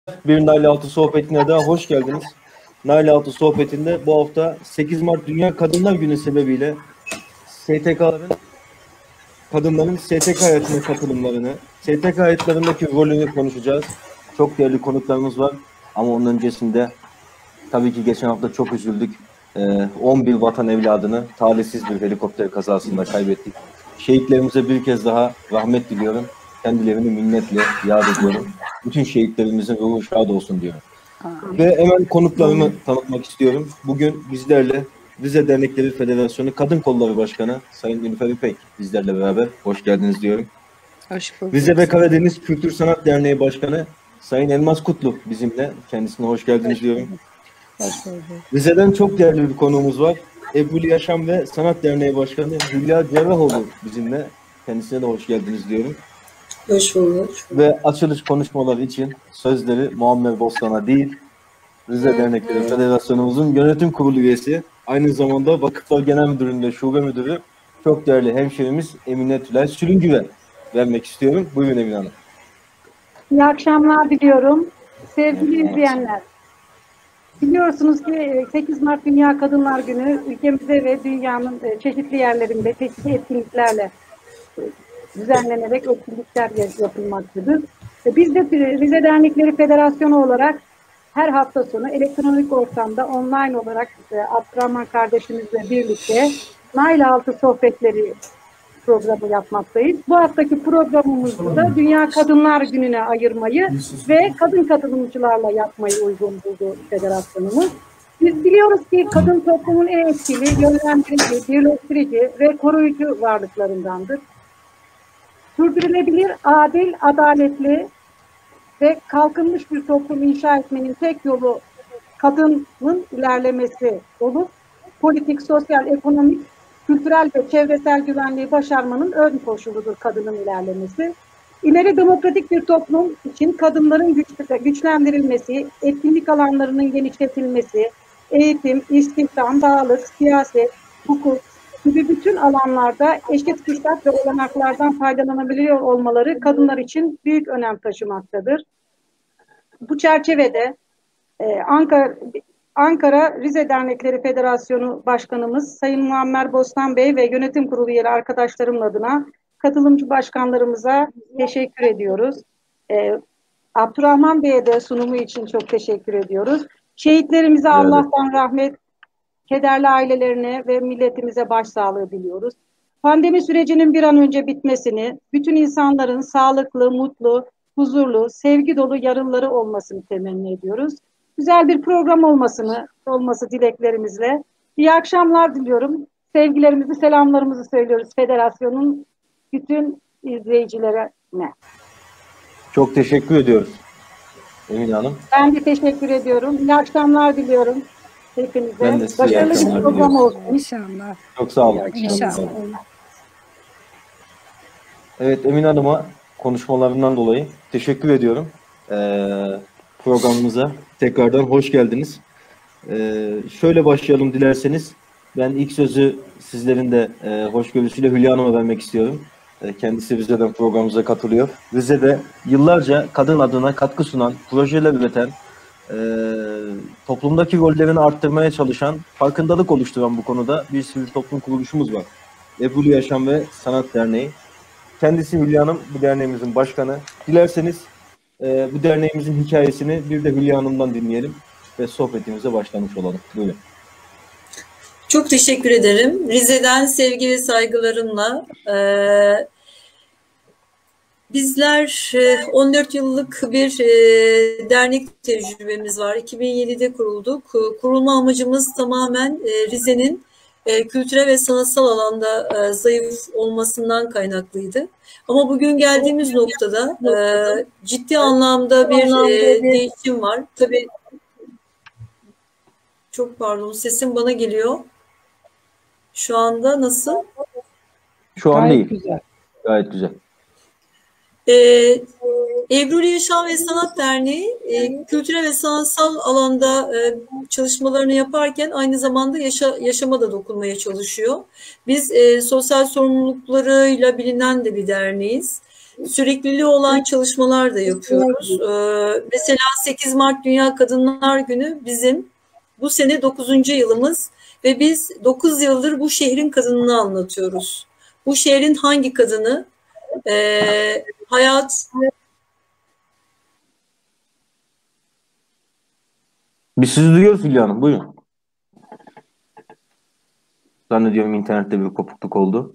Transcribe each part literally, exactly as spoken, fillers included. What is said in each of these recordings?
Bir Nail Altı sohbetine daha hoş geldiniz. Nail Altı sohbetinde bu hafta sekiz Mart Dünya Kadınlar Günü sebebiyle S T K'ların, kadınların S T K hayatına katılımlarını, S T K hayatlarındaki rolünü konuşacağız. Çok değerli konuklarımız var ama onun öncesinde tabii ki geçen hafta çok üzüldük. on bir vatan evladını talihsiz bir helikopter kazasında kaybettik. Şehitlerimize bir kez daha rahmet diliyorum. Kendilerini minnetle yad ediyorum. Bütün şehitlerimizin ruhu şad olsun diyorum. Aa. Ve hemen konuklarımı tanıtmak istiyorum. Bugün bizlerle Rize Dernekleri Federasyonu Kadın Kolları Başkanı Sayın Nilüfer İpek bizlerle beraber. Hoş geldiniz diyorum. Hoş bulduk. Rize ve Karadeniz Kültür Sanat Derneği Başkanı Sayın Elmas Kutlu bizimle. Kendisine hoş geldiniz hoş diyorum. Hoş bulduk. Rize'den çok değerli bir konuğumuz var. Ebru Yaşam ve Sanat Derneği Başkanı Hülya Cerrahoğlu bizimle. Kendisine de hoş geldiniz diyorum. Hoş bulduk. Ve açılış konuşmaları için sözleri Muammer Bostan'a değil, Rize Dernekleri Federasyonumuzun yönetim kurulu üyesi, aynı zamanda Vakıflar Genel Müdürlüğü'nde şube müdürü, çok değerli hemşerimiz Emine Tülay Sülüngü'ye vermek istiyorum. Buyurun Emine Hanım. İyi akşamlar diliyorum. Sevgili izleyenler, biliyorsunuz ki sekiz Mart Dünya Kadınlar Günü ülkemizde ve dünyanın çeşitli yerlerinde çeşitli etkinliklerle düzenlenerek etkinlikler yapılmaktadır. Biz de Rize Dernekleri Federasyonu olarak her hafta sonu elektronik ortamda online olarak Abdurrahman kardeşimizle birlikte Nail Altı sohbetleri programı yapmaktayız. Bu haftaki programımızda da Dünya Kadınlar Günü'ne ayırmayı ve kadın katılımcılarla yapmayı uygun buldu federasyonumuz. Biz biliyoruz ki kadın toplumun en etkili, yönlendirici, birleştirici ve koruyucu varlıklarındandır. Sürdürülebilir, adil, adaletli ve kalkınmış bir toplum inşa etmenin tek yolu kadının ilerlemesi olup politik, sosyal, ekonomik, kültürel ve çevresel güvenliği başarmanın ön koşuludur kadının ilerlemesi. İleri demokratik bir toplum için kadınların güç, güçlendirilmesi, etkinlik alanlarının genişletilmesi, eğitim, istihdam, sağlık, siyaset, hukuk gibi bütün alanlarda eşit fırsat ve olanaklardan faydalanabiliyor olmaları kadınlar için büyük önem taşımaktadır. Bu çerçevede e, Ankara, Ankara Rize Dernekleri Federasyonu Başkanımız Sayın Muammer Bostan Bey ve yönetim kurulu üyeleri arkadaşlarımın adına katılımcı başkanlarımıza teşekkür ediyoruz. E, Abdurrahman Bey'e de sunumu için çok teşekkür ediyoruz. Şehitlerimize evet. Allah'tan rahmet, kederli ailelerine ve milletimize başsağlığı diliyoruz. Pandemi sürecinin bir an önce bitmesini, bütün insanların sağlıklı, mutlu, huzurlu, sevgi dolu yarınları olmasını temenni ediyoruz. Güzel bir program olmasını, olması dileklerimizle. İyi akşamlar diliyorum. Sevgilerimizi, selamlarımızı söylüyoruz federasyonun bütün izleyicilerine. Çok teşekkür ediyoruz Emine Hanım. Ben de teşekkür ediyorum. İyi akşamlar diliyorum. Hepinize. Ben de size başarılı bir program olsun. İnşallah. Çok sağ olun. İnşallah. Evet Emine Hanım'a konuşmalarından dolayı teşekkür ediyorum. Ee, programımıza tekrardan hoş geldiniz. Ee, şöyle başlayalım dilerseniz. Ben ilk sözü sizlerin de e, hoşgörüsüyle Hülya Hanım'a vermek istiyorum. E, kendisi Rize'den programımıza katılıyor. Rize'de yıllarca kadın adına katkı sunan, projeler üreten, e, toplumdaki rollerini arttırmaya çalışan, farkındalık oluşturan bu konuda bir sivil toplum kuruluşumuz var. Ebru Yaşam ve Sanat Derneği. Kendisi Hülya Hanım bu derneğimizin başkanı. Dilerseniz e, bu derneğimizin hikayesini bir de Hülya Hanım'dan dinleyelim ve sohbetimize başlamış olalım. Buyurun. Çok teşekkür ederim. Rize'den sevgi ve saygılarımla. E, bizler e, on dört yıllık bir e, dernek tecrübemiz var. iki bin yedide kurulduk. Kurulma amacımız tamamen e, Rize'nin e, kültürel ve sanatsal alanda e, zayıf olmasından kaynaklıydı. Ama bugün geldiğimiz noktada e, ciddi anlamda bir e, değişim var. Tabii çok pardon, sesim bana geliyor. Şu anda nasıl? Şu an değil. Güzel. Gayet güzel. Ee, Ebru Yaşam ve Sanat Derneği e, kültürel ve sanatsal alanda e, çalışmalarını yaparken aynı zamanda yaşa, yaşama da dokunmaya çalışıyor. Biz e, sosyal sorumluluklarıyla bilinen de bir derneğiz. sürekliliği olan çalışmalar da yapıyoruz. Ee, mesela sekiz Mart Dünya Kadınlar Günü bizim bu sene dokuzuncu yılımız ve biz dokuz yıldır bu şehrin kadınını anlatıyoruz. Bu şehrin hangi kadını? Ee, hayat... Biz sizi duyuyoruz Hülya Hanım. Buyurun. Zannediyorum internette bir kopukluk oldu.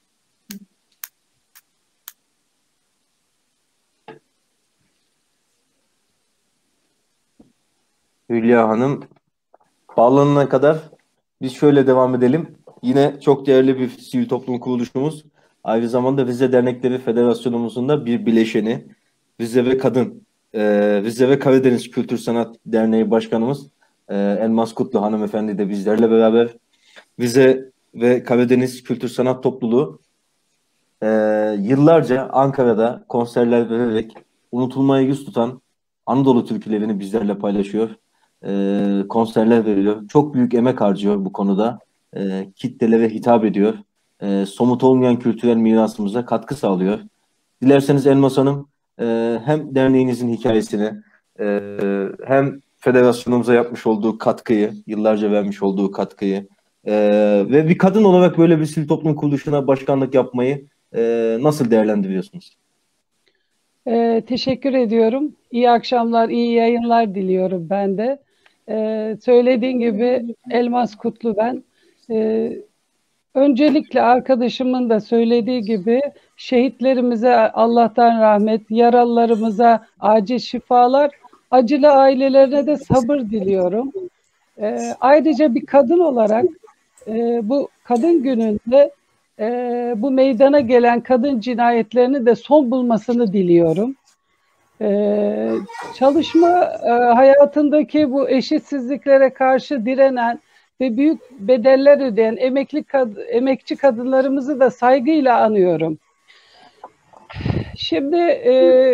Hülya Hanım bağlanana kadar biz şöyle devam edelim. Yine çok değerli bir sivil toplum kuruluşumuz. Aynı zamanda Rize Dernekleri Federasyonumuzun da bir bileşeni. Rize ve Kadın, e, Rize ve Karadeniz Kültür Sanat Derneği Başkanımız e, Elmas Kutlu hanımefendi de bizlerle beraber. Rize ve Karadeniz Kültür Sanat Topluluğu e, yıllarca Ankara'da konserler vererek unutulmaya yüz tutan Anadolu türkülerini bizlerle paylaşıyor. E, konserler veriyor. Çok büyük emek harcıyor bu konuda. E, kitlelere hitap ediyor. E, somut olmayan kültürel mirasımıza katkı sağlıyor. Dilerseniz Elmas Hanım e, hem derneğinizin hikayesini e, hem federasyonumuza yapmış olduğu katkıyı, yıllarca vermiş olduğu katkıyı e, ve bir kadın olarak böyle bir sivil toplum kuruluşuna başkanlık yapmayı e, nasıl değerlendiriyorsunuz? Ee, teşekkür ediyorum. İyi akşamlar, iyi yayınlar diliyorum ben de. Ee, söylediğin gibi Elmas Kutlu ben. Ee, öncelikle arkadaşımın da söylediği gibi şehitlerimize Allah'tan rahmet, yaralılarımıza acil şifalar, acılı ailelerine de sabır diliyorum. Ee, ayrıca bir kadın olarak e, bu kadın gününde e, bu meydana gelen kadın cinayetlerini de son bulmasını diliyorum. Ee, çalışma e, hayatındaki bu eşitsizliklere karşı direnen ve büyük bedeller ödeyen emekli kad emekçi kadınlarımızı da saygıyla anıyorum. Şimdi e,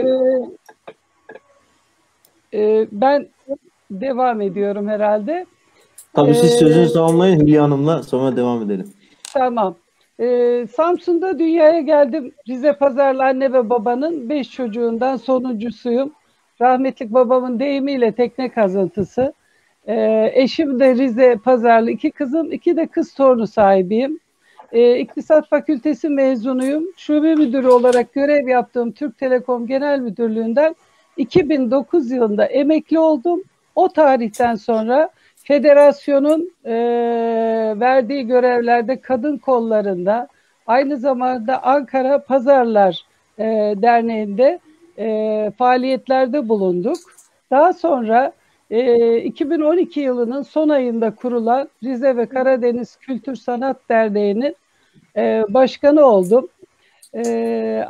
e, ben devam ediyorum herhalde. Tabii siz Ee, sözünüzü tamamlayın Hülya Hanım'la sonra devam edelim. Tamam. Ee, Samsun'da dünyaya geldim. Rize Pazarlı anne ve babanın beş çocuğundan sonuncusuyum. Rahmetlik babamın deyimiyle tekne kazıntısı. Ee, eşim de Rize Pazarlı, iki kızım, iki de kız torunu sahibiyim. Ee, İktisat Fakültesi mezunuyum. Şube müdürü olarak görev yaptığım Türk Telekom Genel Müdürlüğü'nden iki bin dokuz yılında emekli oldum. O tarihten sonra federasyonun e, verdiği görevlerde kadın kollarında, aynı zamanda Ankara Pazarlar e, Derneği'nde e, faaliyetlerde bulunduk. Daha sonra e, iki bin on iki yılının son ayında kurulan Rize ve Karadeniz Kültür Sanat Derneği'nin e, başkanı oldum. E,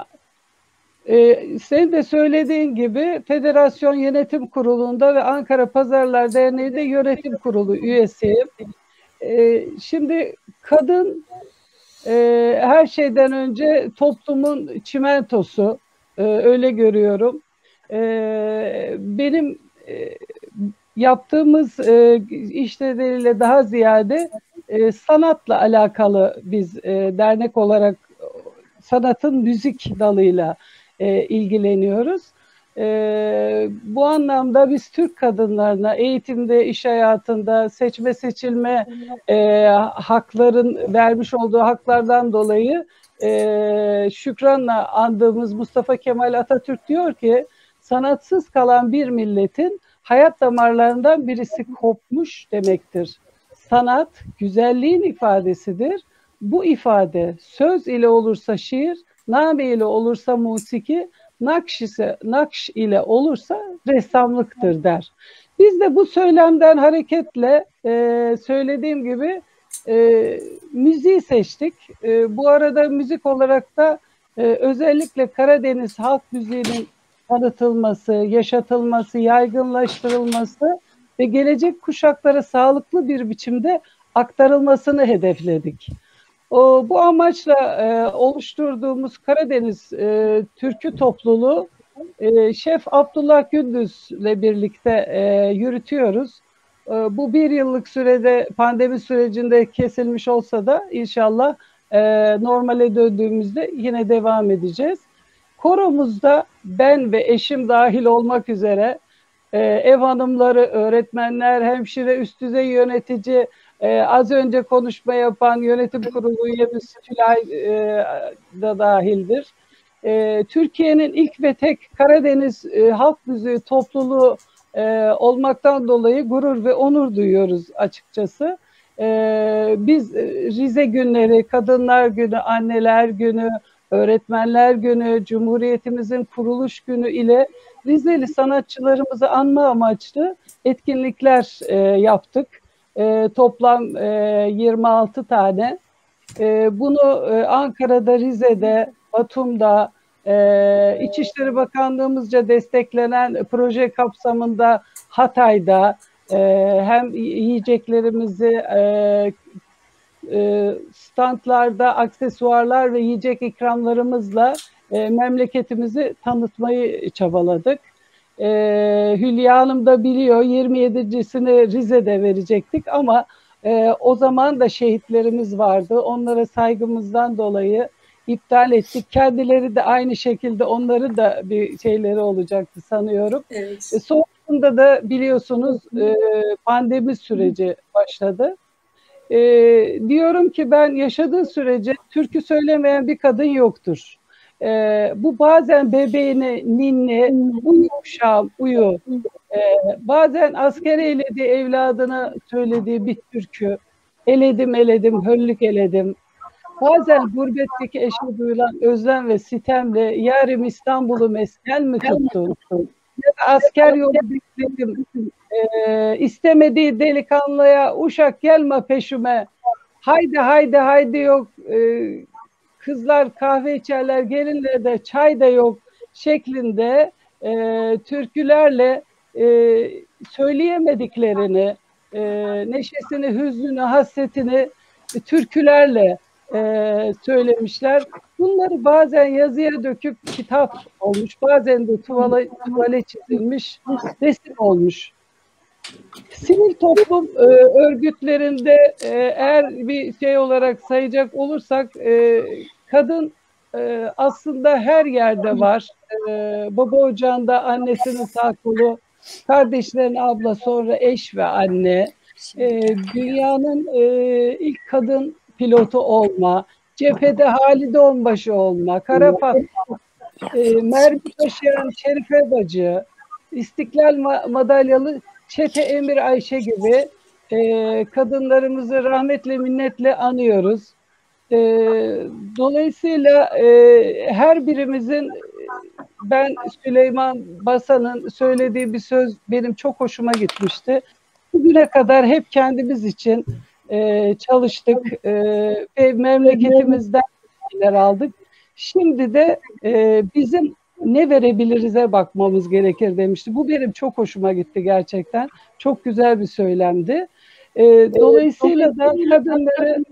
Ee, senin de söylediğin gibi Federasyon Yönetim Kurulu'nda ve Ankara Pazarlar Derneği'nde yönetim kurulu üyesiyim. Ee, şimdi kadın e, her şeyden önce toplumun çimentosu, e, öyle görüyorum. E, benim e, yaptığımız e, işleriyle daha ziyade e, sanatla alakalı biz e, dernek olarak sanatın müzik dalıyla E, ilgileniyoruz. E, bu anlamda biz Türk kadınlarına eğitimde, iş hayatında seçme seçilme e, hakların vermiş olduğu haklardan dolayı e, şükranla andığımız Mustafa Kemal Atatürk diyor ki sanatsız kalan bir milletin hayat damarlarından birisi kopmuş demektir. Sanat güzelliğin ifadesidir. Bu ifade söz ile olursa şiir, name ile olursa musiki, nakş, ise, nakş ile olursa ressamlıktır der. Biz de bu söylemden hareketle e, söylediğim gibi e, müziği seçtik. E, bu arada müzik olarak da e, özellikle Karadeniz halk müziğinin tanıtılması, yaşatılması, yaygınlaştırılması ve gelecek kuşaklara sağlıklı bir biçimde aktarılmasını hedefledik. O, bu amaçla e, oluşturduğumuz Karadeniz e, Türkü Topluluğu e, Şef Abdullah Gündüz'le birlikte e, yürütüyoruz. E, bu bir yıllık sürede pandemi sürecinde kesilmiş olsa da inşallah e, normale döndüğümüzde yine devam edeceğiz. koromuzda ben ve eşim dahil olmak üzere e, ev hanımları, öğretmenler, hemşire, üst düzey yönetici, e, az önce konuşma yapan yönetim kurulu üyemiz Tülay e, da dahildir. E, Türkiye'nin ilk ve tek Karadeniz e, Halk Müziği topluluğu e, olmaktan dolayı gurur ve onur duyuyoruz açıkçası. E, biz Rize günleri, Kadınlar Günü, Anneler Günü, Öğretmenler Günü, Cumhuriyetimizin kuruluş günü ile Rizeli sanatçılarımızı anma amaçlı etkinlikler e, yaptık. E, toplam e, yirmi altı tane. E, bunu e, Ankara'da, Rize'de, Batum'da, e, İçişleri Bakanlığımızca desteklenen proje kapsamında Hatay'da e, hem yiyeceklerimizi e, e, standlarda aksesuarlar ve yiyecek ikramlarımızla e, memleketimizi tanıtmayı çabaladık. E, Hülya Hanım da biliyor, yirmi yedincisini Rize'de verecektik ama e, o zaman da şehitlerimiz vardı. Onlara saygımızdan dolayı iptal ettik. Kendileri de aynı şekilde, onları da bir şeyleri olacaktı sanıyorum. Evet. E, sonrasında da biliyorsunuz e, pandemi süreci başladı. E, diyorum ki ben yaşadığı sürece türkü söylemeyen bir kadın yoktur. E, bu bazen bebeğine ninni, uyu uşağım uyu. E, bazen asker eylediği evladına söylediği bir türkü. Eledim eledim, höllük eledim. Bazen gurbetteki eşe duyulan özlem ve sitemle yarim İstanbul'u mesken mi tuttun? Ya da asker yolu bekledim. Ee, istemediği delikanlıya uşak gelme peşime. Haydi haydi haydi yok. Ee, kızlar kahve içerler, gelinler de çay da yok şeklinde e, türkülerle e, söyleyemediklerini, e, neşesini, hüznünü, hasretini e, türkülerle e, söylemişler. Bunları bazen yazıya döküp kitap olmuş, bazen de tuvale, tuvale çizilmiş resim olmuş. Sivil toplum e, örgütlerinde e, eğer bir şey olarak sayacak olursak e, kadın e, aslında her yerde var. E, baba ocağında annesinin sağ kolu, kardeşlerin abla, sonra eş ve anne. E, dünyanın e, ilk kadın pilotu olma, cephede Halide Onbaşı olma, Kara Fatma, e, mermi taşıyan Şerife Bacı, İstiklal madalyalı Çete Emir Ayşe gibi e, kadınlarımızı rahmetle minnetle anıyoruz. E, dolayısıyla e, her birimizin, ben Süleyman Basan'ın söylediği bir söz benim çok hoşuma gitmişti. Bugüne kadar hep kendimiz için e, çalıştık e, ve memleketimizden şeyler aldık. Şimdi de e, bizim ne verebiliriz'e bakmamız gerekir demişti. Bu benim çok hoşuma gitti gerçekten. Çok güzel bir söylemdi. E, dolayısıyla da kadınları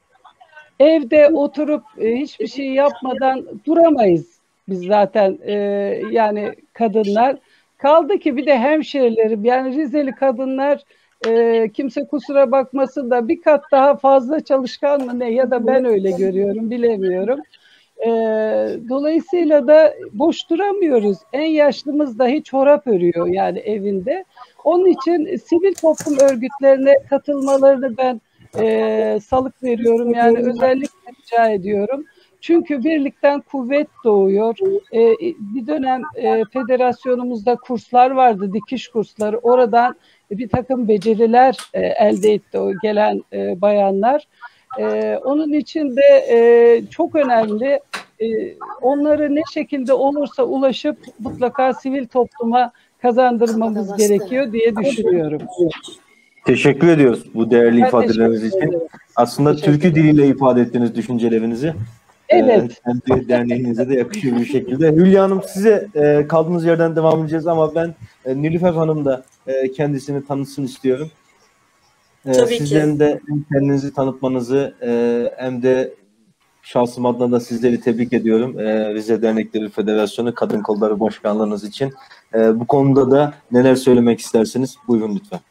evde oturup e, hiçbir şey yapmadan duramayız biz zaten e, yani kadınlar. Kaldı ki bir de hemşehrilerim, yani Rizeli kadınlar, e, kimse kusura bakmasın da bir kat daha fazla çalışkan mı ne, ya da ben öyle görüyorum, bilemiyorum. E, dolayısıyla da boş duramıyoruz. En yaşlımız dahi çorap örüyor yani evinde. Onun için sivil toplum örgütlerine katılmalarını ben e, salık veriyorum. Yani özellikle rica ediyorum. Çünkü birlikten kuvvet doğuyor. E, bir dönem e, federasyonumuzda kurslar vardı, dikiş kursları. Oradan bir takım beceriler e, elde etti o gelen e, bayanlar. E, onun için de e, çok önemli. E, onları ne şekilde olursa ulaşıp mutlaka sivil topluma kazandırmamız gerekiyor diye düşünüyorum. Teşekkür ediyoruz bu değerli Ben ifadeleriniz için. ederim. Aslında türkü diliyle ifade ettiğiniz düşüncelerinizi. Evet. Kendi derneğinize de yakışıyor bir şekilde. Hülya Hanım, size e, kaldığınız yerden devam edeceğiz ama ben e, Nilüfer Hanım da e, kendisini tanıtsın istiyorum. E, Tabii sizlerin ki. de kendinizi tanıtmanızı e, hem de şahsım adına da sizleri tebrik ediyorum. E, Rize Dernekleri Federasyonu Kadın Kolları Başkanlığınız için. E, bu konuda da neler söylemek istersiniz? Buyurun lütfen.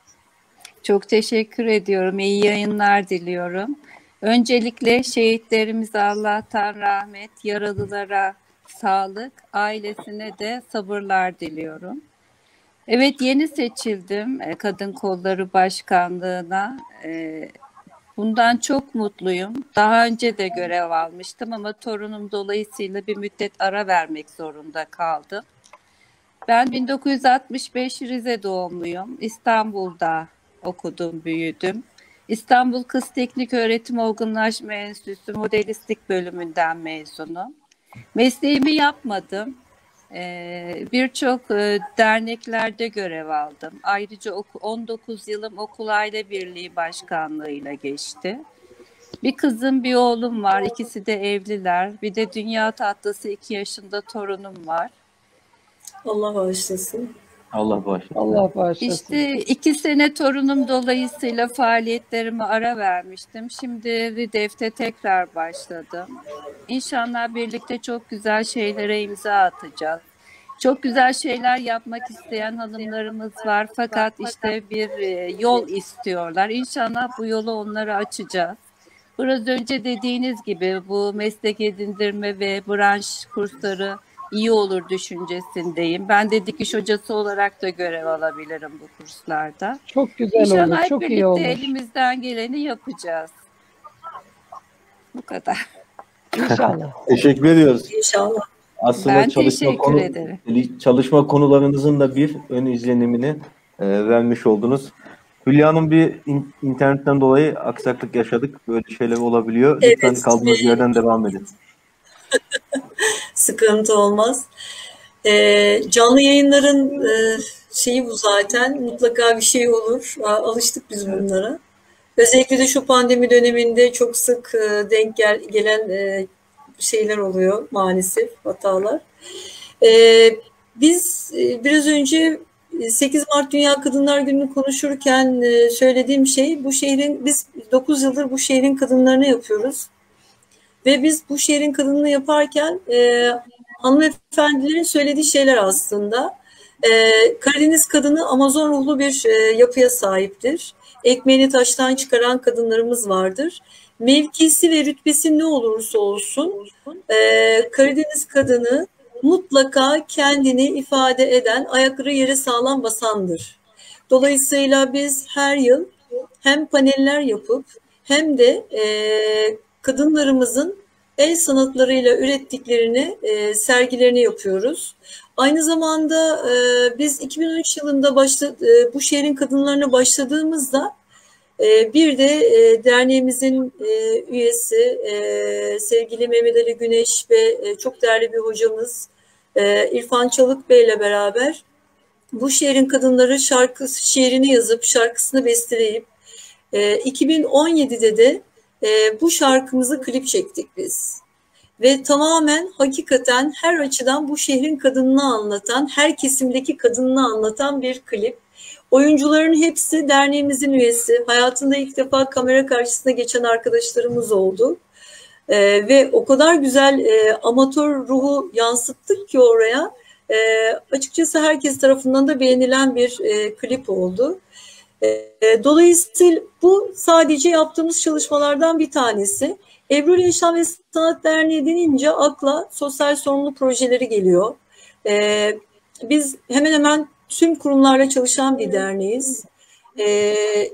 Çok teşekkür ediyorum. İyi yayınlar diliyorum. Öncelikle şehitlerimize Allah'tan rahmet, yaralılara sağlık, ailesine de sabırlar diliyorum. Evet, yeni seçildim e, Kadın Kolları Başkanlığı'na. E, bundan çok mutluyum. Daha önce de görev almıştım ama torunum dolayısıyla bir müddet ara vermek zorunda kaldım. Ben bin dokuz yüz altmış beş Rize doğumluyum. İstanbul'da okudum, büyüdüm. İstanbul Kız Teknik Öğretim Olgunlaşma Enstitüsü Modelistlik bölümünden mezunum. Mesleğimi yapmadım. Ee, Birçok e, derneklerde görev aldım. Ayrıca on dokuz yılım Okul Aile Birliği Başkanlığı'yla geçti. Bir kızım, bir oğlum var. İkisi de evliler. Bir de dünya tatlısı iki yaşında torunum var. Allah bağışlasın. Allah bağışlasın. Allah bağışlasın. İşte iki sene torunum dolayısıyla faaliyetlerime ara vermiştim. Şimdi RİDEF'te tekrar başladım. İnşallah birlikte çok güzel şeylere imza atacağız. Çok güzel şeyler yapmak isteyen hanımlarımız var. Fakat işte bir yol istiyorlar. İnşallah bu yolu onlara açacağız. Biraz önce dediğiniz gibi bu meslek edindirme ve branş kursları iyi olur düşüncesindeyim. Ben de dikiş hocası olarak da görev alabilirim bu kurslarda. Çok güzel İnşallah olur, hep çok iyi birlikte olur. elimizden geleni yapacağız. Bu kadar. İnşallah. Teşekkür ediyoruz. İnşallah. Aslında Ben çalışma teşekkür konu, ederim. çalışma konularınızın da bir ön izlenimini e, vermiş oldunuz. Hülya Hanım, bir in, internetten dolayı aksaklık yaşadık. Böyle şeyler olabiliyor. Evet. Lütfen kaldığınız yerden devam edin. Sıkıntı olmaz. Ee, canlı yayınların e, şeyi bu zaten. Mutlaka bir şey olur. A, alıştık biz bunlara. Özellikle de şu pandemi döneminde çok sık e, denk gel, gelen e, şeyler oluyor maalesef, hatalar. Ee, biz e, biraz önce sekiz Mart Dünya Kadınlar Günü'nü konuşurken e, söylediğim şey, bu şehrin, biz dokuz yıldır bu şehrin kadınlarını yapıyoruz. Ve biz bu şehrin kadınını yaparken e, hanımefendilerin söylediği şeyler aslında. E, Karadeniz kadını Amazon ruhlu bir e, yapıya sahiptir. Ekmeğini taştan çıkaran kadınlarımız vardır. Mevkisi ve rütbesi ne olursa olsun e, Karadeniz kadını mutlaka kendini ifade eden, ayakları yere sağlam basandır. Dolayısıyla biz her yıl hem paneller yapıp hem de e, kadınlarımızın el sanatlarıyla ürettiklerini, e, sergilerini yapıyoruz. Aynı zamanda e, biz iki bin on üç yılında başla, e, bu şehrin kadınlarına başladığımızda e, bir de e, derneğimizin e, üyesi e, sevgili Mehmet Ali Güneş ve e, çok değerli bir hocamız e, İrfan Çalık Bey ile beraber bu şehrin kadınları şarkı şiirini yazıp şarkısını besteleyip e, iki bin on yedide de e, bu şarkımızı klip çektik biz. Ve tamamen hakikaten her açıdan bu şehrin kadınını anlatan, her kesimdeki kadınını anlatan bir klip. Oyuncuların hepsi derneğimizin üyesi. Hayatında ilk defa kamera karşısına geçen arkadaşlarımız oldu. Ee, ve o kadar güzel e, amatör ruhu yansıttık ki oraya. E, açıkçası herkes tarafından da beğenilen bir e, klip oldu. E, dolayısıyla bu sadece yaptığımız çalışmalardan bir tanesi. Ebru Yaşam ve Sanat Derneği denince akla sosyal sorumluluk projeleri geliyor. E, biz hemen hemen tüm kurumlarla çalışan bir derneğiz. E,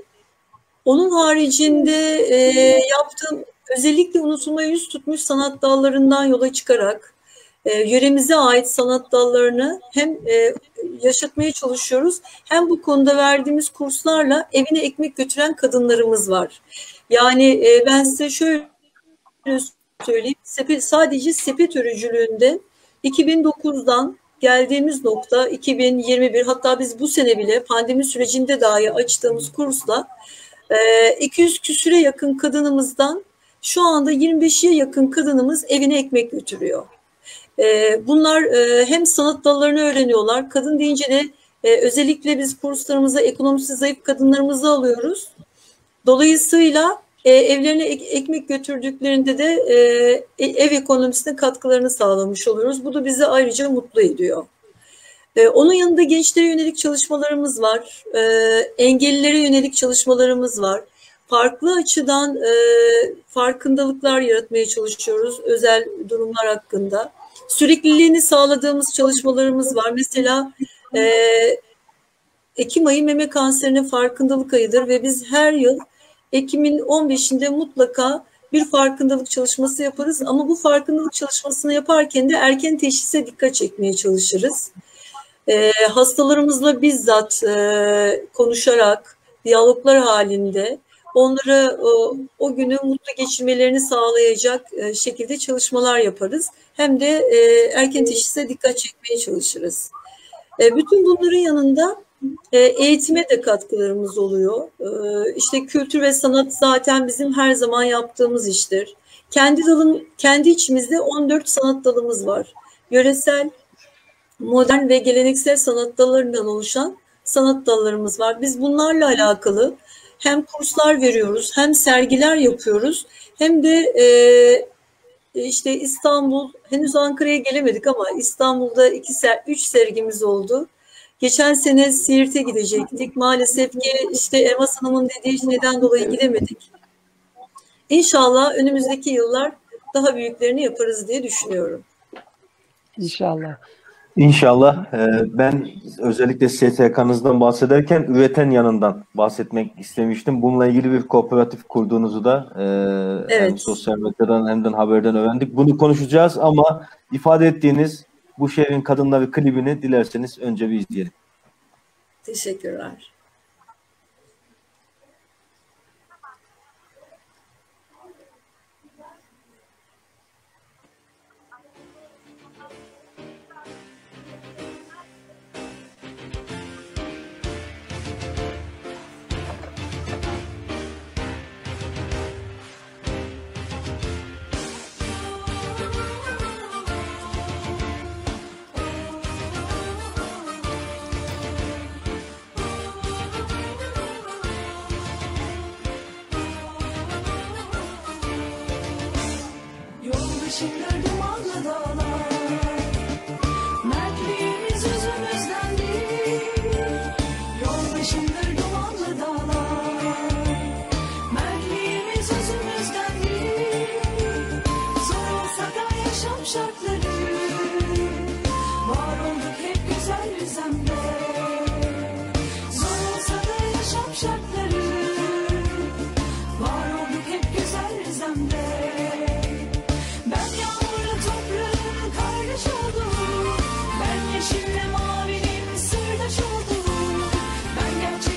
onun haricinde e, yaptığım özellikle unutulmaya yüz tutmuş sanat dallarından yola çıkarak e, yöremize ait sanat dallarını hem e, yaşatmaya çalışıyoruz, hem bu konuda verdiğimiz kurslarla evine ekmek götüren kadınlarımız var. Yani e, ben size şöyle söyleyeyim, sepet, sadece sepet örücülüğünde iki bin dokuzdan geldiğimiz nokta iki bin yirmi bir, hatta biz bu sene bile pandemi sürecinde dahi açtığımız kursla e, iki yüz küsüre yakın kadınımızdan şu anda yirmi beşe yakın kadınımız evine ekmek götürüyor. E, bunlar e, hem sanat dallarını öğreniyorlar. Kadın deyince de e, özellikle biz kurslarımıza ekonomisi zayıf kadınlarımızı alıyoruz. Dolayısıyla e, evlerine ek, ekmek götürdüklerinde de e, ev ekonomisine katkılarını sağlamış oluyoruz. Bu da bizi ayrıca mutlu ediyor. E, onun yanında gençlere yönelik çalışmalarımız var. E, engellilere yönelik çalışmalarımız var. Farklı açıdan e, farkındalıklar yaratmaya çalışıyoruz özel durumlar hakkında. Sürekliliğini sağladığımız çalışmalarımız var. Mesela e, Ekim ayı meme kanserine farkındalık ayıdır ve biz her yıl Ekim'in on beşinde mutlaka bir farkındalık çalışması yaparız. Ama bu farkındalık çalışmasını yaparken de erken teşhise dikkat çekmeye çalışırız. E, hastalarımızla bizzat e, konuşarak, diyaloglar halinde onlara o, o günü mutlu geçirmelerini sağlayacak e, şekilde çalışmalar yaparız. Hem de e, erken teşhise dikkat çekmeye çalışırız. E, bütün bunların yanında e, eğitime de katkılarımız oluyor. E, işte kültür ve sanat zaten bizim her zaman yaptığımız iştir. Kendi dalım, kendi içimizde on dört sanat dalımız var. Yöresel, modern ve geleneksel sanat dallarından oluşan sanat dallarımız var. Biz bunlarla alakalı hem kurslar veriyoruz, hem sergiler yapıyoruz, hem de e, işte İstanbul, henüz Ankara'ya gelemedik ama İstanbul'da iki, üç sergimiz oldu. Geçen sene Siirt'e gidecektik. Maalesef ki işte Elmas Hanım'ın dediği neden dolayı gidemedik. İnşallah önümüzdeki yıllar daha büyüklerini yaparız diye düşünüyorum. İnşallah. İnşallah. Ee, ben özellikle S T K'nızdan bahsederken üreten yanından bahsetmek istemiştim. Bununla ilgili bir kooperatif kurduğunuzu da e, Evet. hem sosyal medyadan hem de haberden öğrendik. Bunu konuşacağız ama ifade ettiğiniz bu şehrin kadınları klibini dilerseniz önce bir izleyelim. Teşekkürler. Yoldaşımdır dumanlı dağlar, mertliğimiz yüzümüzden değil. Yoldaşımdır dumanlı dağlar, mertliğimiz yüzümüzden değil. Zor olsa da yaşam şartları, var olduk hep güzel yüzemde. Zor olsa da yaşam şartları, var olduk hep güzel yüzemde. Ben yağmurlu toprağın kardeş oldum, ben yeşille mavinin sırdaş oldum. Ben gerçek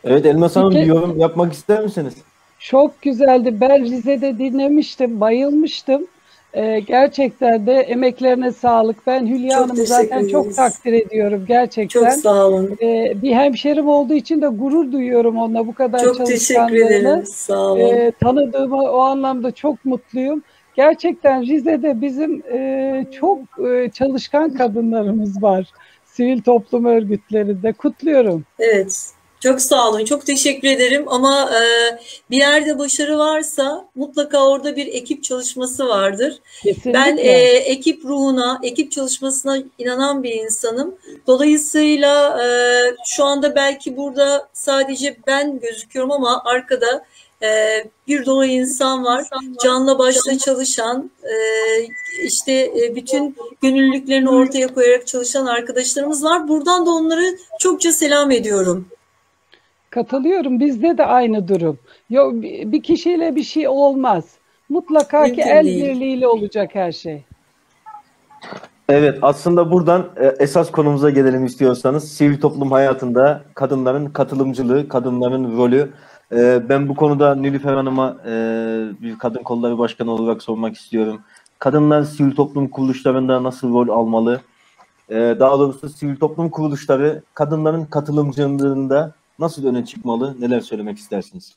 Evet Elmas Hanım, Bir bir ke- yorum yapmak ister misiniz? Çok güzeldi. Ben Rize'de dinlemiştim, bayılmıştım. Ee, gerçekten de emeklerine sağlık. Ben Hülya Çok Hanım'ı teşekkür zaten çok ederiz. takdir ediyorum Çok gerçekten. sağ olun. Ee, bir hemşerim olduğu için de gurur duyuyorum onunla bu kadar Çok teşekkür ederim. çalışkanlığını. Sağ olun. Ee, tanıdığıma o anlamda çok mutluyum. Gerçekten Rize'de bizim e, çok e, çalışkan kadınlarımız var. Sivil toplum örgütlerinde. Kutluyorum. Evet. Çok sağ olun. Çok teşekkür ederim. Ama e, bir yerde başarı varsa mutlaka orada bir ekip çalışması vardır. Ben e, Kesinlikle. ekip ruhuna, ekip çalışmasına inanan bir insanım. Dolayısıyla e, şu anda belki burada sadece ben gözüküyorum ama arkada e, bir dolu insan var. Canla başla çalışan, e, işte e, bütün gönüllülüklerini ortaya koyarak çalışan arkadaşlarımız var. Buradan da onları çokça selam ediyorum. Katılıyorum. Bizde de aynı durum. Yok, bir kişiyle bir şey olmaz. Mutlaka ki Mümkün el değil. birliğiyle olacak her şey. Evet, aslında buradan e, esas konumuza gelelim istiyorsanız. Sivil toplum hayatında kadınların katılımcılığı, kadınların rolü. E, ben bu konuda Nilüfer Hanım'a e, bir kadın kolları başkanı olarak sormak istiyorum. Kadınlar sivil toplum kuruluşlarında nasıl rol almalı? E, daha doğrusu sivil toplum kuruluşları kadınların katılımcılığında nasıl öne çıkmalı? Neler söylemek istersiniz?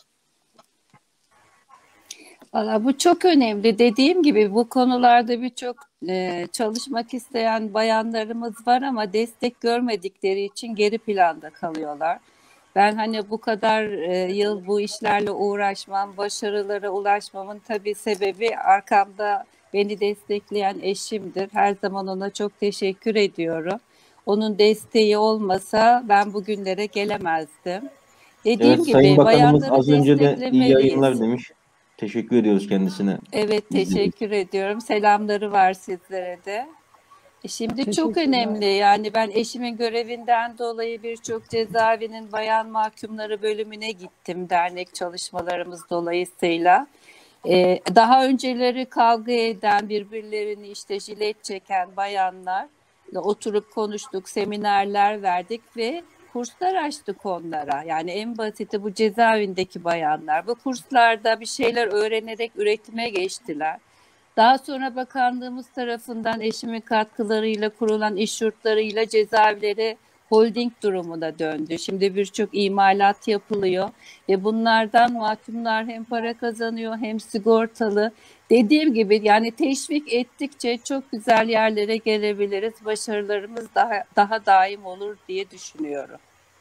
Valla bu çok önemli. Dediğim gibi bu konularda birçok e, çalışmak isteyen bayanlarımız var ama destek görmedikleri için geri planda kalıyorlar. Ben hani bu kadar e, yıl bu işlerle uğraşmam, başarılara ulaşmamın tabii sebebi arkamda beni destekleyen eşimdir. Her zaman ona çok teşekkür ediyorum. Onun desteği olmasa ben bugünlere gelemezdim. Dediğim Evet, Sayın gibi Bakanımız bayanları az önce de iyi yayınlar desteklemeliyiz. demiş. Teşekkür ediyoruz kendisine. Evet, İzlediğiniz için. teşekkür ediyorum. Selamları var sizlere de. E, Şimdi çok Teşekkürler. önemli. Yani ben eşimin görevinden dolayı birçok cezaevinin bayan mahkumları bölümüne gittim dernek çalışmalarımız dolayısıyla. E, daha önceleri kavga eden, birbirlerini işte jilet çeken bayanlarla oturup konuştuk, seminerler verdik ve kurslar açtık onlara. Yani en basiti bu cezaevindeki bayanlar. Bu kurslarda bir şeyler öğrenerek üretime geçtiler. Daha sonra bakanlığımız tarafından eşimin katkılarıyla kurulan iş yurtlarıyla cezaevleri holding durumuna döndü. Şimdi birçok imalat yapılıyor ve bunlardan mahkumlar hem para kazanıyor hem sigortalı. Dediğim gibi yani teşvik ettikçe çok güzel yerlere gelebiliriz. Başarılarımız daha daha daim olur diye düşünüyorum.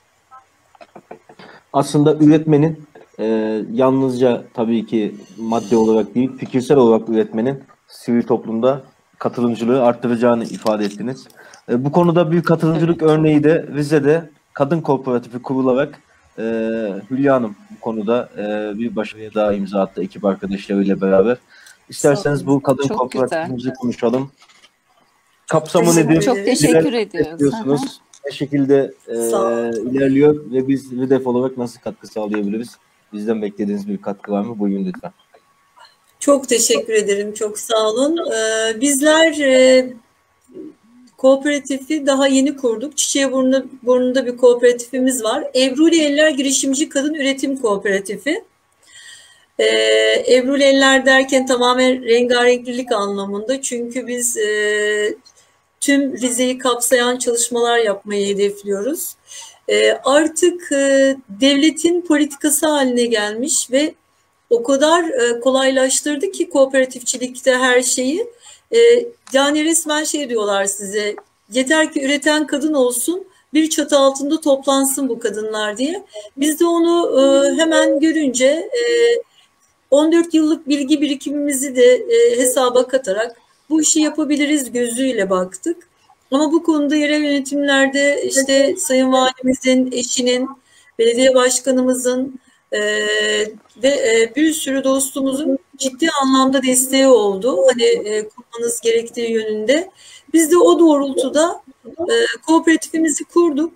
Aslında üretmenin e, yalnızca tabii ki madde olarak değil, fikirsel olarak üretmenin sivil toplumda katılımcılığı arttıracağını ifade ettiniz. E, bu konuda bir katılımcılık Evet. örneği de Rize'de kadın kooperatifi kurularak e, Hülya Hanım bu konuda e, bir başarıya daha imza attı ekip arkadaşlarıyla beraber. İsterseniz bu kadın Çok güzel. kooperatifimizi konuşalım. Kapsamı teşekkür nedir? ederim. Çok teşekkür Neler ediyoruz. istiyorsunuz? Ne şekilde e, Sağ olun. ilerliyor ve biz hedef olarak nasıl katkı sağlayabiliriz? Bizden beklediğiniz bir katkı var mı? Buyurun lütfen. Çok teşekkür ederim. Çok sağ olun. Ee, bizler e, kooperatif'i daha yeni kurduk. Çiçeğiburnu'nda burnunda bir kooperatifimiz var. Ebruli Eller Girişimci Kadın Üretim Kooperatifi. Ee, Ebruli Eller derken tamamen rengarenklilik anlamında. Çünkü biz e, tüm Rize'yi kapsayan çalışmalar yapmayı hedefliyoruz. E, artık e, devletin politikası haline gelmiş ve o kadar e, kolaylaştırdı ki kooperatifçilikte her şeyi. E, yani resmen şey diyorlar size, yeter ki üreten kadın olsun, bir çatı altında toplansın bu kadınlar diye. Biz de onu e, hemen görünce e, on dört yıllık bilgi birikimimizi de e, hesaba katarak bu işi yapabiliriz gözüyle baktık. Ama bu konuda yerel yönetimlerde işte Sayın Valimizin, eşinin, belediye başkanımızın e, ve e, bir sürü dostumuzun ciddi anlamda desteği oldu. Hani e, kurmanız gerektiği yönünde. Biz de o doğrultuda e, kooperatifimizi kurduk.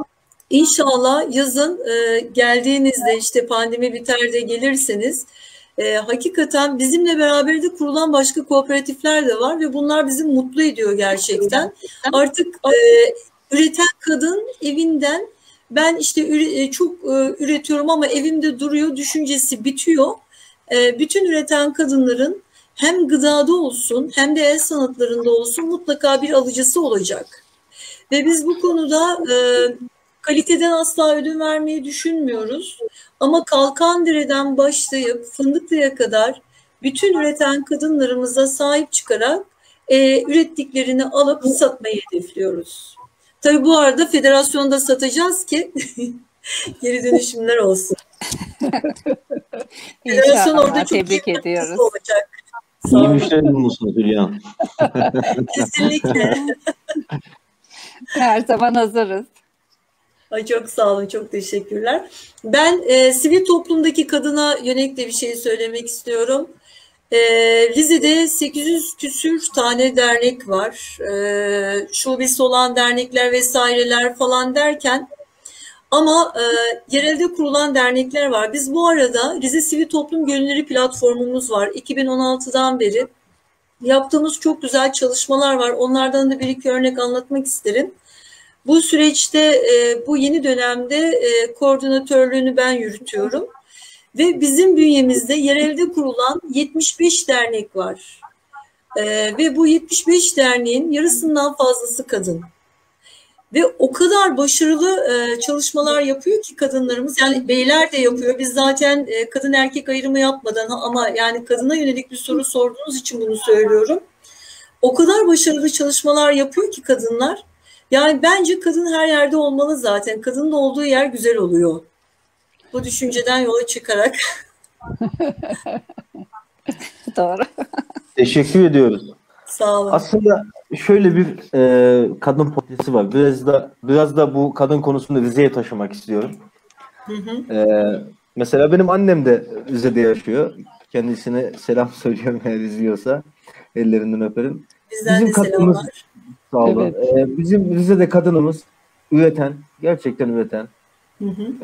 İnşallah yazın e, geldiğinizde işte pandemi biter de gelirseniz e, hakikaten bizimle beraber de kurulan başka kooperatifler de var ve bunlar bizi mutlu ediyor gerçekten. Artık e, üreten kadın evinden ben işte üre- çok e, üretiyorum ama evimde duruyor düşüncesi bitiyor. E, bütün üreten kadınların hem gıdada olsun hem de el sanatlarında olsun mutlaka bir alıcısı olacak. Ve biz bu konuda e, kaliteden asla ödün vermeyi düşünmüyoruz. Ama Kalkandere'den başlayıp Fındıklı'ya kadar bütün üreten kadınlarımıza sahip çıkarak e, ürettiklerini alıp satmayı hedefliyoruz. Tabii bu arada federasyonda satacağız ki geri dönüşümler olsun. Federasyon orada İnşallah. çok iyi Tebrik katkısı ediyoruz. olacak. Sağ İyi olun. müşteri bulmuşsunuz Hülya Hanım. Kesinlikle. Her zaman hazırız. Ay çok sağ olun, çok teşekkürler. Ben e, sivil toplumdaki kadına yönelik de bir şey söylemek istiyorum. E, Rize'de sekiz yüz küsür tane dernek var. E, şubesi olan dernekler vesaireler falan derken ama e, yerelde kurulan dernekler var. Biz bu arada Rize Sivil Toplum Gönülleri platformumuz var. iki bin on altıdan beri yaptığımız çok güzel çalışmalar var. Onlardan da bir iki örnek anlatmak isterim. Bu süreçte e, bu yeni dönemde e, koordinatörlüğünü ben yürütüyorum. Ve bizim bünyemizde yerelde kurulan yetmiş beş dernek var. E, ve bu yetmiş beş derneğin yarısından fazlası kadın. Ve o kadar başarılı e, çalışmalar yapıyor ki kadınlarımız, yani beyler de yapıyor. Biz zaten e, kadın erkek ayrımı yapmadan ama yani kadına yönelik bir soru sorduğunuz için bunu söylüyorum. O kadar başarılı çalışmalar yapıyor ki kadınlar. Yani bence kadın her yerde olmalı zaten. Kadının olduğu yer güzel oluyor. Bu düşünceden yola çıkarak. Doğru. Teşekkür ediyoruz. Sağ olun. Aslında şöyle bir e, kadın portresi var. Biraz da biraz da bu kadın konusunu Rize'ye taşımak istiyorum. Hı hı. E, mesela benim annem de Rize'de yaşıyor. Kendisine selam söylüyorum eğer izliyorsa. Ellerinden öperim. Bizden Bizim de kadınımız, selamlar. sağ olun. Evet. E, bizim Rize'de kadınımız üreten, gerçekten üreten, Hı hı. e,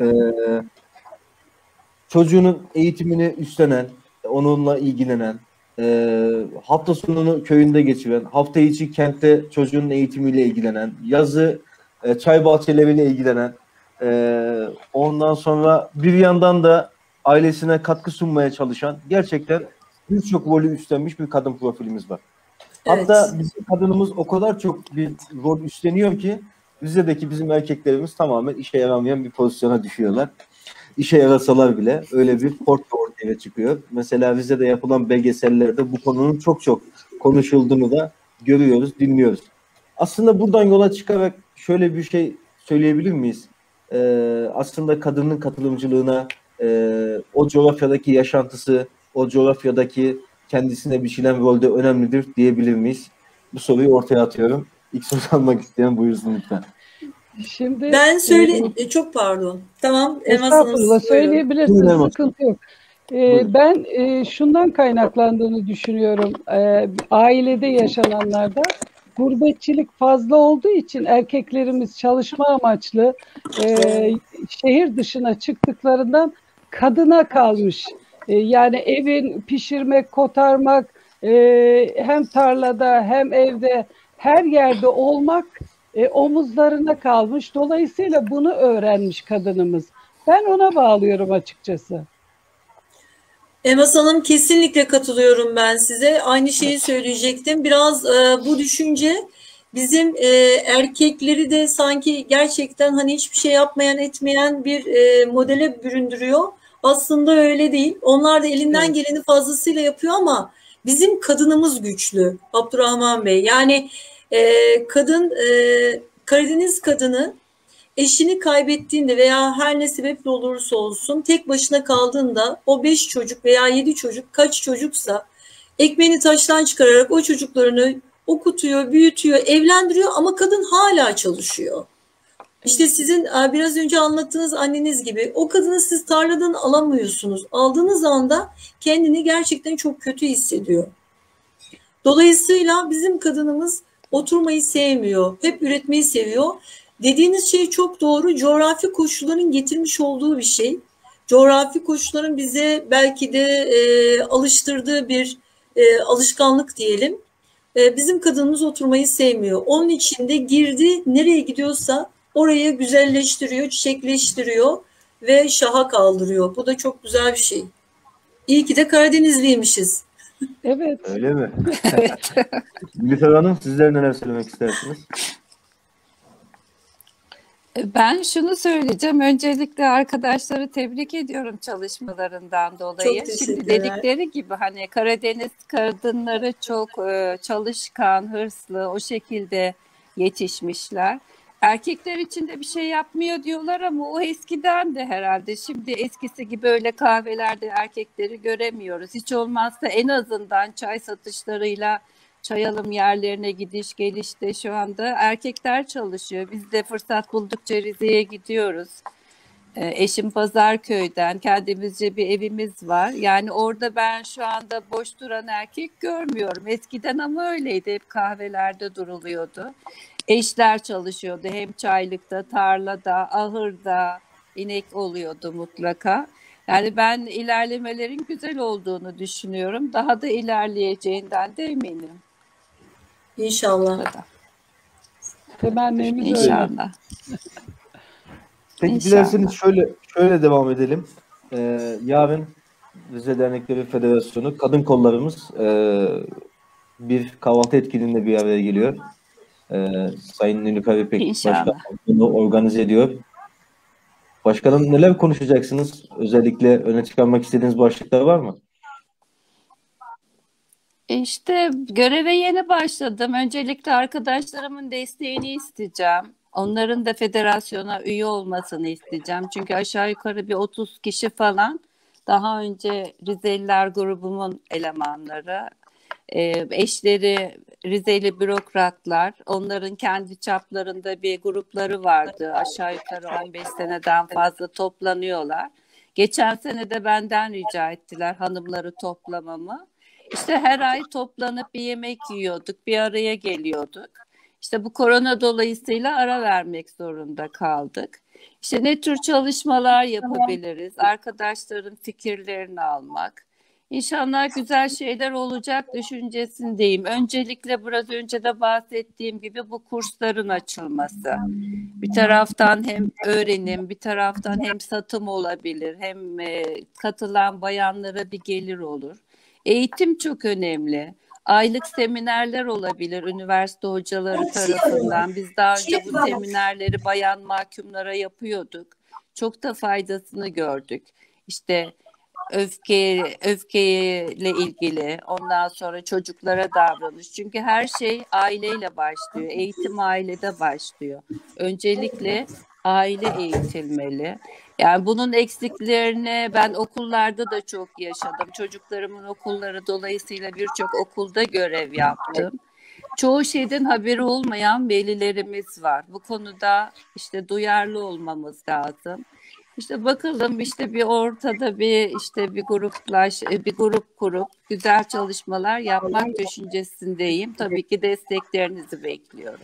çocuğunun eğitimini üstlenen, onunla ilgilenen, e, hafta sonunu köyünde geçiren, hafta içi kentte çocuğun eğitimiyle ilgilenen, yazı e, çay bahçeleriyle ilgilenen, e, ondan sonra bir yandan da ailesine katkı sunmaya çalışan gerçekten birçok rolü üstlenmiş bir kadın profilimiz var. Evet. Hatta bizim kadınımız o kadar çok bir rol üstleniyor ki Rize'deki bizim erkeklerimiz tamamen işe yaramayan bir pozisyona düşüyorlar. İşe yarasalar bile öyle bir portre ortaya çıkıyor. Mesela Rize'de yapılan belgesellerde bu konunun çok çok konuşulduğunu da görüyoruz, dinliyoruz. Aslında buradan yola çıkarak şöyle bir şey söyleyebilir miyiz? Ee, aslında kadının katılımcılığına, e, o coğrafyadaki yaşantısı, o coğrafyadaki kendisine biçilen rolde önemlidir diyebilir miyiz? Bu soruyu ortaya atıyorum. İlk söz almak isteyen buyursun lütfen. Şimdi Ben söyle e, çok pardon. Tamam, Elmas Hanım, estağfurullah siz buyurun. söyleyebilirsiniz, Buyurun. sıkıntı yok. E, Buyurun. ben e, şundan kaynaklandığını düşünüyorum. E, ailede yaşananlarda gurbetçilik fazla olduğu için erkeklerimiz çalışma amaçlı e, şehir dışına çıktıklarından kadına kalmış. E, yani evin pişirmek, kotarmak, e, hem tarlada hem evde her yerde olmak e, omuzlarına kalmış. Dolayısıyla bunu öğrenmiş kadınımız. Ben ona bağlıyorum açıkçası. Elmas Hanım, kesinlikle katılıyorum ben size. Aynı şeyi söyleyecektim. Biraz e, bu düşünce bizim e, erkekleri de sanki gerçekten hani hiçbir şey yapmayan etmeyen bir e, modele büründürüyor. Aslında öyle değil. Onlar da elinden Evet. geleni fazlasıyla yapıyor ama bizim kadınımız güçlü Abdurrahman Bey. Yani e, kadın e, Karadeniz kadını eşini kaybettiğinde veya her ne sebeple olursa olsun tek başına kaldığında o beş çocuk veya yedi çocuk, kaç çocuksa ekmeğini taştan çıkararak o çocuklarını okutuyor, büyütüyor, evlendiriyor ama kadın hala çalışıyor. İşte sizin e, biraz önce anlattığınız anneniz gibi o kadını siz tarladan alamıyorsunuz. Aldığınız anda kendini gerçekten çok kötü hissediyor. Dolayısıyla bizim kadınımız oturmayı sevmiyor, hep üretmeyi seviyor. Dediğiniz şey çok doğru. Coğrafi koşulların getirmiş olduğu bir şey. Coğrafi koşulların bize belki de e, alıştırdığı bir e, alışkanlık diyelim. E, bizim kadınımız oturmayı sevmiyor. Onun için de girdi nereye gidiyorsa orayı güzelleştiriyor, çiçekleştiriyor ve şaha kaldırıyor. Bu da çok güzel bir şey. İyi ki de Karadenizliymişiz. Evet. Öyle mi? Evet. Nilüfer Hanım, sizler neler söylemek istersiniz? Ben şunu söyleyeceğim. Öncelikle arkadaşları tebrik ediyorum çalışmalarından dolayı. Çok Şimdi teşekkürler. dedikleri gibi hani Karadeniz kadınları çok e, çalışkan, hırslı, o şekilde yetişmişler. Erkekler için de bir şey yapmıyor diyorlar ama o eskiden de herhalde. Şimdi eskisi gibi öyle kahvelerde erkekleri göremiyoruz. Hiç olmazsa en azından çay satışlarıyla çay alım yerlerine gidiş gelişte şu anda erkekler çalışıyor. Biz de fırsat buldukça Rize'ye gidiyoruz. Ee, eşim Pazarköy'den, kendimizce bir evimiz var. Yani orada ben şu anda boş duran erkek görmüyorum. Eskiden ama öyleydi. Hep kahvelerde duruluyordu. Eşler çalışıyordu. Hem çaylıkta, tarlada, ahırda inek oluyordu mutlaka. Yani ben ilerlemelerin güzel olduğunu düşünüyorum. Daha da ilerleyeceğinden de eminim. İnşallah. Burada. Temennimiz öyle. İnşallah. Peki İnşallah. dilerseniz şöyle şöyle devam edelim. Ee, yarın Rize Dernekleri Federasyonu kadın kollarımız e, bir kahvaltı etkinliğinde bir araya geliyor. Ee, Sayın Nilüfer İpek İnşallah. Başkan bunu organize ediyor. Başkanım, neler konuşacaksınız? Özellikle öne çıkarmak istediğiniz başlıklar var mı? İşte göreve yeni başladım. Öncelikle arkadaşlarımın desteğini isteyeceğim. Onların da federasyona üye olmasını isteyeceğim. Çünkü aşağı yukarı bir otuz kişi falan daha önce Rizeliler grubumun elemanları, e, eşleri Rizeli bürokratlar, onların kendi çaplarında bir grupları vardı. Aşağı yukarı on beş seneden fazla toplanıyorlar. Geçen sene de benden rica ettiler hanımları toplamamı. İşte her ay toplanıp bir yemek yiyorduk, bir araya geliyorduk. İşte bu korona dolayısıyla ara vermek zorunda kaldık. İşte ne tür çalışmalar yapabiliriz, arkadaşların fikirlerini almak. İnşallah güzel şeyler olacak düşüncesindeyim. Öncelikle biraz önce de bahsettiğim gibi bu kursların açılması. Bir taraftan hem öğrenim, bir taraftan hem satım olabilir, hem e, katılan bayanlara bir gelir olur. Eğitim çok önemli. Aylık seminerler olabilir üniversite hocaları tarafından. Biz daha önce bu seminerleri bayan mahkumlara yapıyorduk. Çok da faydasını gördük. İşte öfke, öfkeyle ilgili, ondan sonra çocuklara davranış. Çünkü her şey aileyle başlıyor. Eğitim ailede başlıyor. Öncelikle aile eğitilmeli. Yani bunun eksiklerini ben okullarda da çok yaşadım. Çocuklarımın okulları dolayısıyla birçok okulda görev yaptım. Çoğu şeyden haberi olmayan velilerimiz var. Bu konuda işte duyarlı olmamız lazım. İşte bakalım işte bir ortada bir işte bir gruplaş bir grup kurup güzel çalışmalar yapmak düşüncesindeyim. Tabii ki desteklerinizi bekliyorum.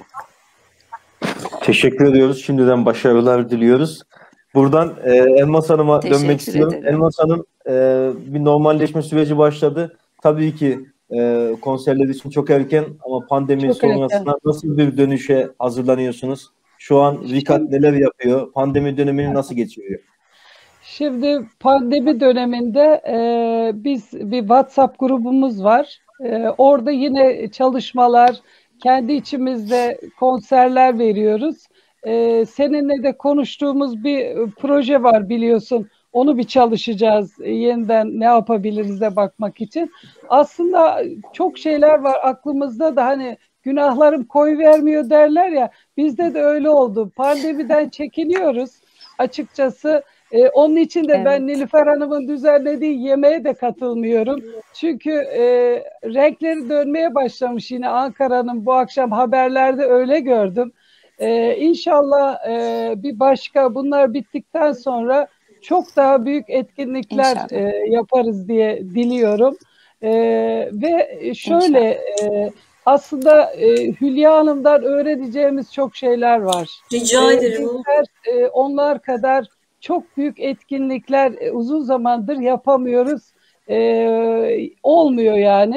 Teşekkür ediyoruz. Şimdiden başarılar diliyoruz. Buradan e, Elmas Hanım'a Teşekkür dönmek istiyorum. ederim. Elmas Hanım, e, bir normalleşme süreci başladı. Tabii ki e, konserler için çok erken ama pandemi Çok sonrasında erken. nasıl bir dönüşe hazırlanıyorsunuz? Şu an Rikat neler yapıyor? Pandemi dönemini nasıl geçiriyor? Şimdi pandemi döneminde e, biz bir WhatsApp grubumuz var. E, orada yine çalışmalar, kendi içimizde konserler veriyoruz. E, seninle de konuştuğumuz bir proje var biliyorsun. Onu bir çalışacağız. E, yeniden ne yapabiliriz de bakmak için. Aslında çok şeyler var aklımızda da hani günahlarım koy vermiyor derler ya. Bizde de öyle oldu. Pandemiden çekiniyoruz açıkçası. Ee, onun için de Evet. ben Nilüfer Hanım'ın düzenlediği yemeğe de katılmıyorum. Çünkü e, renkleri dönmeye başlamış yine Ankara'nın, bu akşam haberlerde öyle gördüm. Ee, İnşallah e, bir başka bunlar bittikten sonra çok daha büyük etkinlikler İnşallah. e, yaparız diye diliyorum. E, ve şöyle e, aslında e, Hülya Hanım'dan öğreneceğimiz çok şeyler var. Rica E, ederim. bizler e, onlar kadar çok büyük etkinlikler e, uzun zamandır yapamıyoruz. E, olmuyor yani.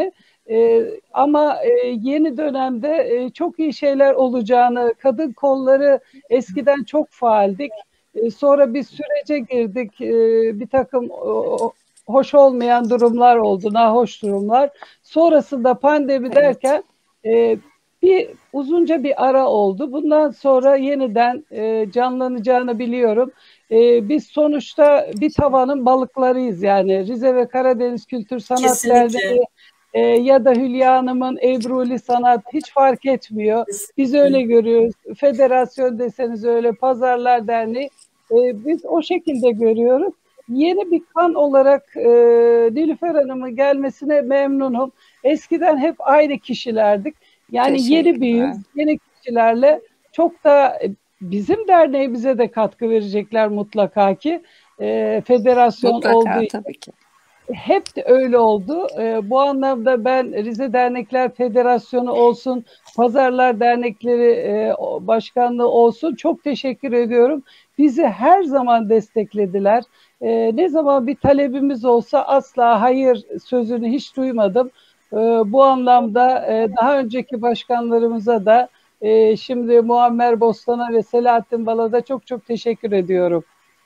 E, ama e, yeni dönemde e, çok iyi şeyler olacağını, kadın kolları eskiden çok faaldik. E, sonra bir sürece girdik. E, bir takım o, hoş olmayan durumlar oldu, nahoş durumlar. Sonrasında pandemi derken e, bir uzunca bir ara oldu. Bundan sonra yeniden e, canlanacağını biliyorum. E, biz sonuçta bir tavanın balıklarıyız yani. Rize ve Karadeniz Kültür Sanat Kesinlikle. Derneği e, ya da Hülya Hanım'ın Ebruli Sanat hiç fark etmiyor. Biz öyle görüyoruz. Federasyon deseniz öyle, Pazarlar Derneği. E, biz o şekilde görüyoruz. Yeni bir kan olarak e, Nilüfer Hanım'ın gelmesine memnunum. Eskiden hep aynı kişilerdik. Yani yeni bir yüz, yeni kişilerle çok da bizim derneğimize de katkı verecekler mutlaka ki. E, federasyon Mutlaka, olduğu için. tabii ki. Hep de öyle oldu. E, bu anlamda ben Rize Dernekler Federasyonu olsun, Pazarlar Dernekleri e, Başkanlığı olsun çok teşekkür ediyorum. Bizi her zaman desteklediler. E, ne zaman bir talebimiz olsa asla hayır sözünü hiç duymadım. E, bu anlamda e, daha önceki başkanlarımıza da e, şimdi Muammer Bostan'a ve Selahattin Bala'da çok çok teşekkür ediyorum.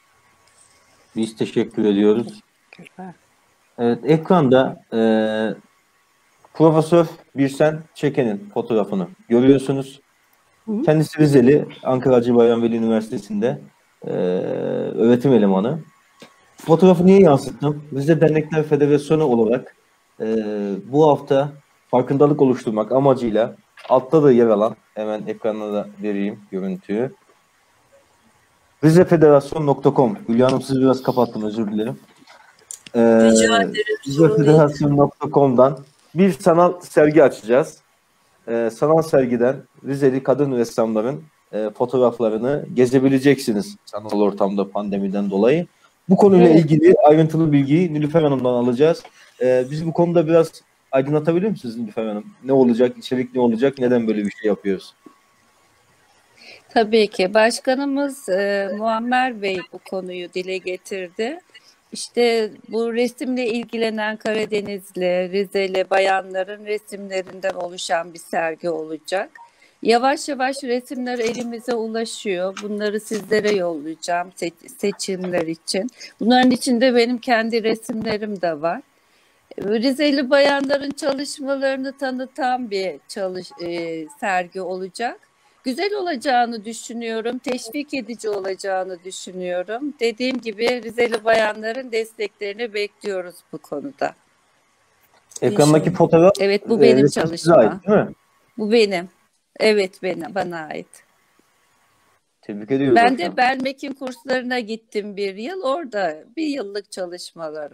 Biz teşekkür ediyoruz. Evet, ekranda e, Profesör Birsen Çeken'in fotoğrafını görüyorsunuz. Hı. Kendisi Rizeli, Ankara Hacı Bayram Veli Üniversitesi'nde e, öğretim elemanı. Fotoğrafı niye yansıttım? Rize Dernekler Federasyonu olarak e, bu hafta farkındalık oluşturmak amacıyla altta da yer alan, hemen ekrana da vereyim görüntüyü. rizefederasyon nokta com. Hülya Hanım, siz biraz kapattım, özür dilerim. Ee, Rica ederim. rizefederasyon nokta com'dan bir sanal sergi açacağız. Ee, sanal sergiden Rizeli kadın ressamların e, fotoğraflarını gezebileceksiniz sanal ortamda pandemiden dolayı. Bu konuyla Evet. ilgili ayrıntılı bilgiyi Nilüfer Hanım'dan alacağız. Ee, bizi bu konuda biraz aydınlatabilir misiniz Nilüfer Hanım? Ne olacak, içerik ne olacak, neden böyle bir şey yapıyoruz? Tabii ki. Başkanımız e, Muammer Bey bu konuyu dile getirdi. İşte bu resimle ilgilenen Karadenizli, Rizeli bayanların resimlerinden oluşan bir sergi olacak. Yavaş yavaş resimler elimize ulaşıyor. Bunları sizlere yollayacağım se- seçimler için. Bunların içinde benim kendi resimlerim de var. Rizeli bayanların çalışmalarını tanıtan bir çalış e, sergi olacak. Güzel olacağını düşünüyorum, teşvik edici olacağını düşünüyorum. Dediğim gibi Rizeli bayanların desteklerini bekliyoruz bu konuda. Ekrandaki İnşallah. fotoğraf Evet, bu e, benim resim size çalışma. ait, değil mi? Bu benim. Evet, benim, bana ait. Tebrik ediyoruz. Ben efendim. de Belmek'in kurslarına gittim bir yıl. Orada bir yıllık çalışmalarım.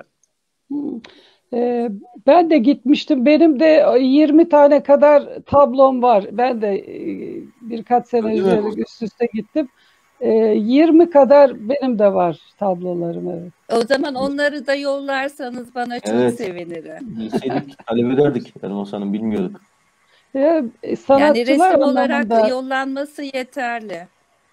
Ee, ben de gitmiştim. Benim de yirmi tane kadar tablom var. Ben de e, birkaç sene Öyle mi? üzeri üst üste gittim. Ee, yirmi kadar benim de var tablolarım, evet. O zaman onları da yollarsanız bana çok Evet. sevinirim. Bilseydik, talep ederdik. Elmas Hanım, bilmiyorduk. Ee, Yani sanatçılar resim olarak anlamında yollanması yeterli. Evet,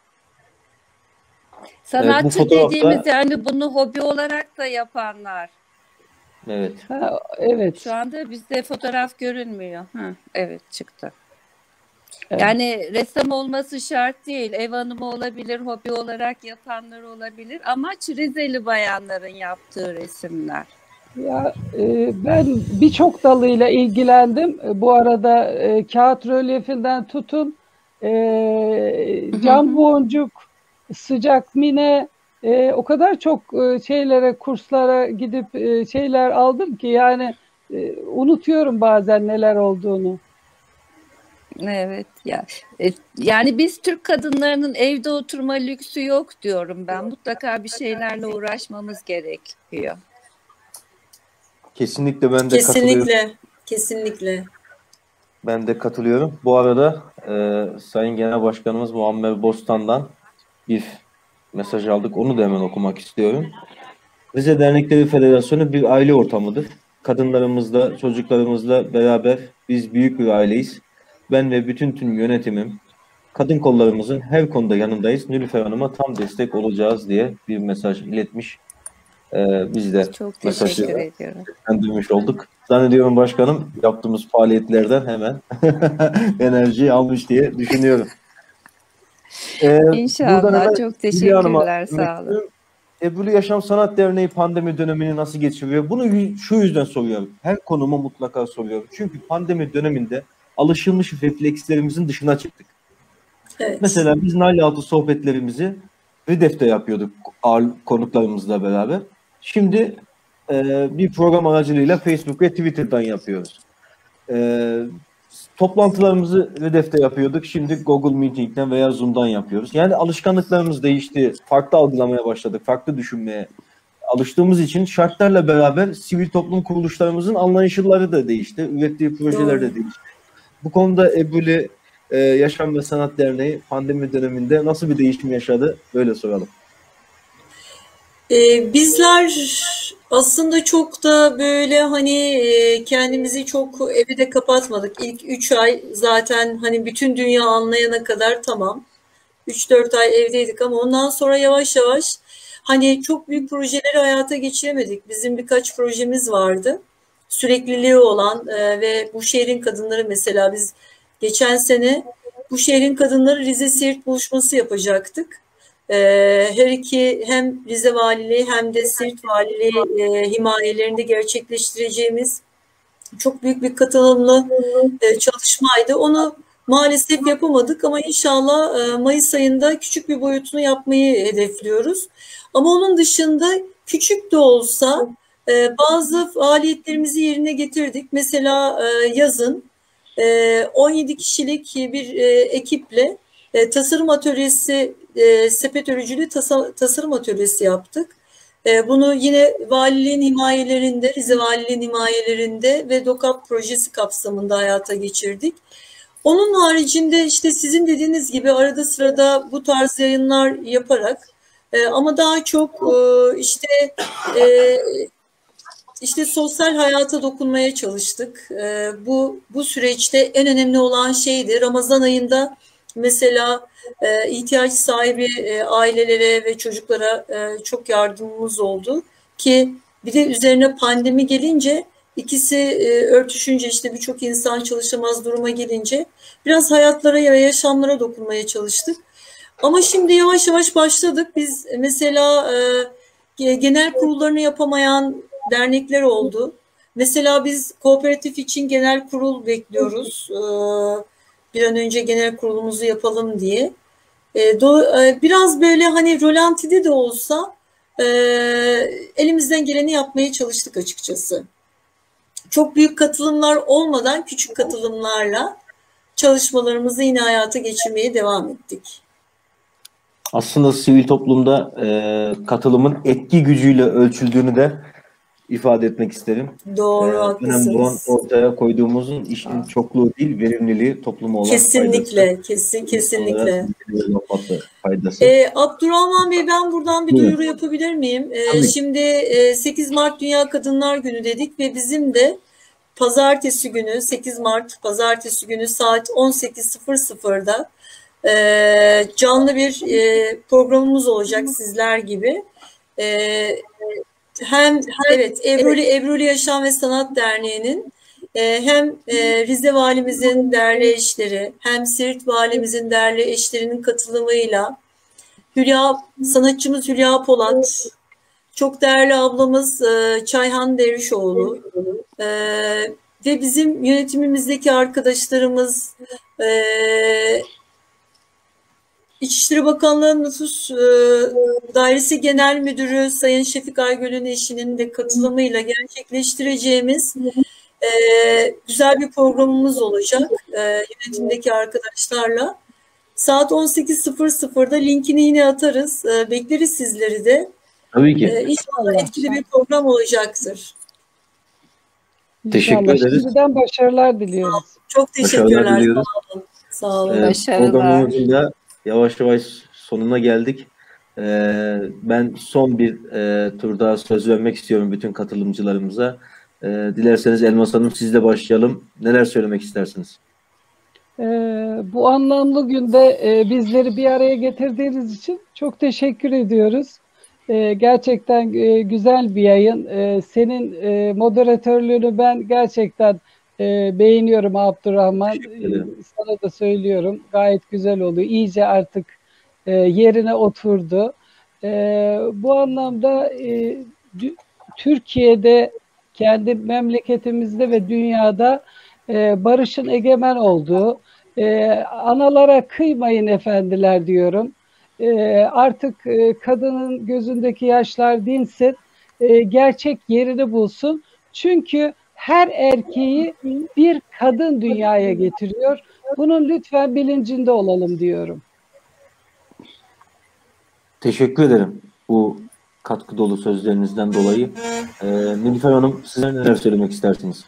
bu Sanatçı fotoğrafta dediğimiz yani bunu hobi olarak da yapanlar. evet. ha, evet. Şu anda bizde fotoğraf görünmüyor. Hı, evet, çıktı. Evet. Yani ressam olması şart değil. Ev hanımı olabilir, hobi olarak yapanlar olabilir. Amaç Rizeli bayanların yaptığı resimler. Ya e, ben birçok dalıyla ilgilendim. E, Bu arada e, kağıt rölyefinden tutun, e, Hı cam hı. boncuk, sıcak mine, e, o kadar çok e, şeylere, kurslara gidip e, şeyler aldım ki yani e, unutuyorum bazen neler olduğunu. Evet ya. E, Yani biz Türk kadınlarının evde oturma lüksü yok diyorum ben. Mutlaka bir şeylerle uğraşmamız gerekiyor. Kesinlikle ben de katılıyorum. Kesinlikle. Kesinlikle. Ben de katılıyorum. Bu arada e, Sayın Genel Başkanımız Muammer Bostan'dan bir mesaj aldık. Onu da hemen okumak istiyorum. Rize Dernekleri Federasyonu bir aile ortamıdır. Kadınlarımızla, çocuklarımızla beraber biz büyük bir aileyiz. Ben ve bütün tüm yönetimim kadın kollarımızın her konuda yanındayız. Nilüfer Hanım'a tam destek olacağız diye bir mesaj iletmiş. Ee, biz de Çok mesajı teşekkür ediyorum. duymuş olduk. Zannediyorum başkanım yaptığımız faaliyetlerden hemen enerjiyi almış diye düşünüyorum. Ee, buradan İnşallah. hemen Çok Hülya Hanım'a teşekkürler. dönmek Sağ olun. istiyorum. Ebru Yaşam Sanat Derneği pandemi dönemini nasıl geçiriyor? Bunu y- şu yüzden soruyorum. Her konuma mutlaka soruyorum. Çünkü pandemi döneminde alışılmış reflekslerimizin dışına çıktık. Evet. Mesela biz Nail Altı sohbetlerimizi Redef'te yapıyorduk ağır konuklarımızla beraber. Şimdi e, bir program aracılığıyla Facebook ve Twitter'dan yapıyoruz. E, toplantılarımızı Redef'te yapıyorduk. Şimdi Google Meeting'den veya Zoom'dan yapıyoruz. Yani alışkanlıklarımız değişti. Farklı algılamaya başladık. Farklı düşünmeye alıştığımız için şartlarla beraber sivil toplum kuruluşlarımızın anlayışları da değişti. Ürettiği projeler de Doğru. değişti. Bu konuda Ebru'li e, Yaşam ve Sanat Derneği pandemi döneminde nasıl bir değişim yaşadı? Böyle soralım. Ee, bizler aslında çok da böyle hani e, kendimizi çok eve de kapatmadık. İlk üç ay zaten hani bütün dünya anlayana kadar tamam. üç dört ay evdeydik ama ondan sonra yavaş yavaş hani çok büyük projeleri hayata geçiremedik. Bizim birkaç projemiz vardı. Sürekliliği olan e, ve bu şehrin kadınları mesela biz geçen sene bu şehrin kadınları Rize Siirt buluşması yapacaktık. E, her iki hem Rize Valiliği hem de Siirt Valiliği e, himayelerinde gerçekleştireceğimiz çok büyük bir katılımlı e, çalışmaydı. Onu maalesef yapamadık ama inşallah e, Mayıs ayında küçük bir boyutunu yapmayı hedefliyoruz. Ama onun dışında küçük de olsa e, bazı faaliyetlerimizi yerine getirdik. Mesela e, yazın e, on yedi kişilik bir e, ekiple e, tasarım atölyesi, e, sepet örücülü tasa, tasarım atölyesi yaptık. E, bunu yine valiliğin himayelerinde, Rize Valiliğin himayelerinde ve DOKAP projesi kapsamında hayata geçirdik. Onun haricinde işte sizin dediğiniz gibi arada sırada bu tarz yayınlar yaparak e, ama daha çok e, işte e, işte sosyal hayata dokunmaya çalıştık. E, bu bu süreçte en önemli olan şeydi. Ramazan ayında mesela e, ihtiyaç sahibi e, ailelere ve çocuklara e, çok yardımımız oldu ki bir de üzerine pandemi gelince ikisi e, örtüşünce işte birçok insan çalışamaz duruma gelince biraz hayatlara ya yaşamlara dokunmaya çalıştık. Ama şimdi yavaş yavaş başladık. Biz mesela e, genel kurullarını yapamayan dernekler oldu. Mesela biz kooperatif için genel kurul bekliyoruz. E, bir an önce genel kurulumuzu yapalım diye. E, do, e, biraz böyle hani rolantide de olsa e, elimizden geleni yapmaya çalıştık açıkçası. Çok büyük katılımlar olmadan küçük katılımlarla çalışmalarımızı yine hayata geçirmeye devam ettik. Aslında sivil toplumda e, katılımın etki gücüyle ölçüldüğünü de ifade etmek isterim. Doğru, Ee, önemli olan haklısınız. ortaya koyduğumuzun işin çokluğu değil, verimliliği, topluma olan Kesinlikle, faydası. kesin, İnsanlara kesinlikle. olması faydası. Ee, Abdurrahman Bey, ben buradan bir Buyurun. duyuru yapabilir miyim? Ee, Tabii. şimdi e, sekiz Mart Dünya Kadınlar Günü dedik ve bizim de pazartesi günü, sekiz Mart pazartesi günü saat on sekiz sıfır sıfırda e, canlı bir e, programımız olacak sizler gibi. E, hem evet Ebruli Ebruli Yaşam ve Sanat Derneği'nin e, hem e, Rize Valimizin değerli eşleri hem Siirt Valimizin değerli eşlerinin katılımıyla Hülya, sanatçımız Hülya Polat, çok değerli ablamız e, Çayhan Dervişoğlu e, ve bizim yönetimimizdeki arkadaşlarımız e, İçişleri Bakanlığı Nüfus e, Dairesi Genel Müdürü Sayın Şefik Aygül'ün eşinin de katılımıyla gerçekleştireceğimiz e, güzel bir programımız olacak e, yönetimdeki arkadaşlarla. Saat on sekiz sıfır sıfırda linkini yine atarız. E, bekleriz sizleri de. Tabii ki. E, inşallah etkili bir program olacaktır. Teşekkür İnşallah. ederiz. Şimdiden başarılar diliyoruz. Çok Başarılar teşekkürler. diliyoruz. Sağ olun. Sağ olun. Ee, Başarılar. programımızın da yavaş yavaş sonuna geldik. Ee, ben son bir e, tur daha söz vermek istiyorum bütün katılımcılarımıza. Ee, dilerseniz Elmas Hanım sizle başlayalım. Neler söylemek istersiniz? Ee, bu anlamlı günde e, bizleri bir araya getirdiğiniz için çok teşekkür ediyoruz. Ee, gerçekten e, güzel bir yayın. Ee, senin e, moderatörlüğünü ben gerçekten e, beğeniyorum Abdurrahman. Teşekkür Ee, ederim. sana da söylüyorum. Gayet güzel oluyor. İyice artık e, yerine oturdu. Ee, bu anlamda e, dü- Türkiye'de, kendi memleketimizde ve dünyada e, barışın egemen olduğu, e, analara kıymayın efendiler diyorum. E, artık e, kadının gözündeki yaşlar dinsin, e, gerçek yerini bulsun. Çünkü her erkeği bir kadın dünyaya getiriyor. Bunun lütfen bilincinde olalım diyorum. Teşekkür ederim bu katkı dolu sözlerinizden dolayı. Ee, Nilüfer Hanım, sizler neler söylemek istersiniz?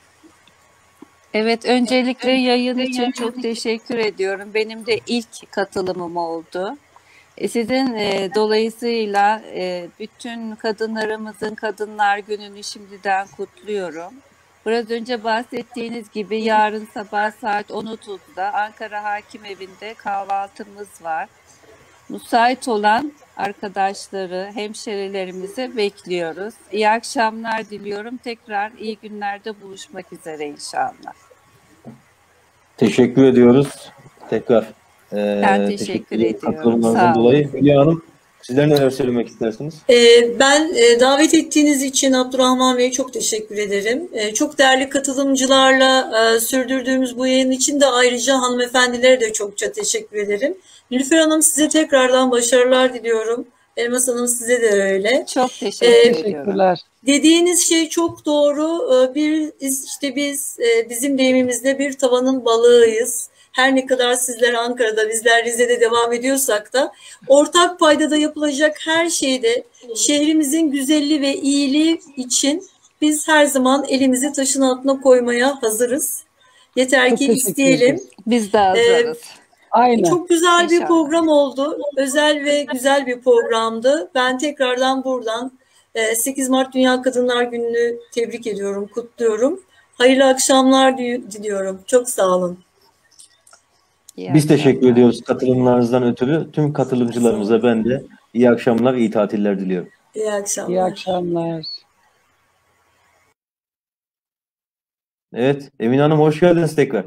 Evet, öncelikle yayın için çok teşekkür ediyorum. Benim de ilk katılımım oldu. E, Sizin e, dolayısıyla e, bütün kadınlarımızın Kadınlar Günü'nü şimdiden kutluyorum. Biraz önce bahsettiğiniz gibi yarın sabah saat on otuzda Ankara Hakim Evi'nde kahvaltımız var. Müsait olan arkadaşları, hemşerilerimizi bekliyoruz. İyi akşamlar diliyorum. Tekrar iyi günlerde buluşmak üzere inşallah. Teşekkür ediyoruz. Tekrar Ben ee, teşekkür teşekkür ederim ediyorum. katılımlarınızdan Sağ olun. dolayı. Hülya Hanım, sizler neler söylemek istersiniz? Ee, Ben e, davet ettiğiniz için Abdurrahman Bey'e çok teşekkür ederim. E, Çok değerli katılımcılarla e, sürdürdüğümüz bu yayın için de ayrıca hanımefendilere de çokça teşekkür ederim. Nilüfer Hanım, size tekrardan başarılar diliyorum. Elmas Hanım, size de öyle. Çok Ee, teşekkür ediyorum. Teşekkürler. Dediğiniz şey çok doğru. Ee, Bir işte biz e, bizim deyimimizde bir tavanın balığıyız. Her ne kadar sizler Ankara'da, bizler Rize'de devam ediyorsak da ortak paydada yapılacak her şeyde şehrimizin güzelliği ve iyiliği için biz her zaman elimizi taşın altına koymaya hazırız. Yeter Çok ki teşekkür isteyelim. ederiz. Biz de Ee, hazırız. Aynen. Çok güzel bir İnşallah. program oldu. Özel ve güzel bir programdı. Ben tekrardan buradan e, sekiz Mart Dünya Kadınlar Günü'nü tebrik ediyorum, kutluyorum. Hayırlı akşamlar diliyorum. Çok sağ olun. İyi Biz teşekkür akşamlar. ediyoruz katılımlarınızdan ötürü. Tüm katılımcılarımıza ben de iyi akşamlar, iyi tatiller diliyorum. İyi İyi akşamlar. akşamlar. Evet, Emine Hanım hoş geldiniz tekrar.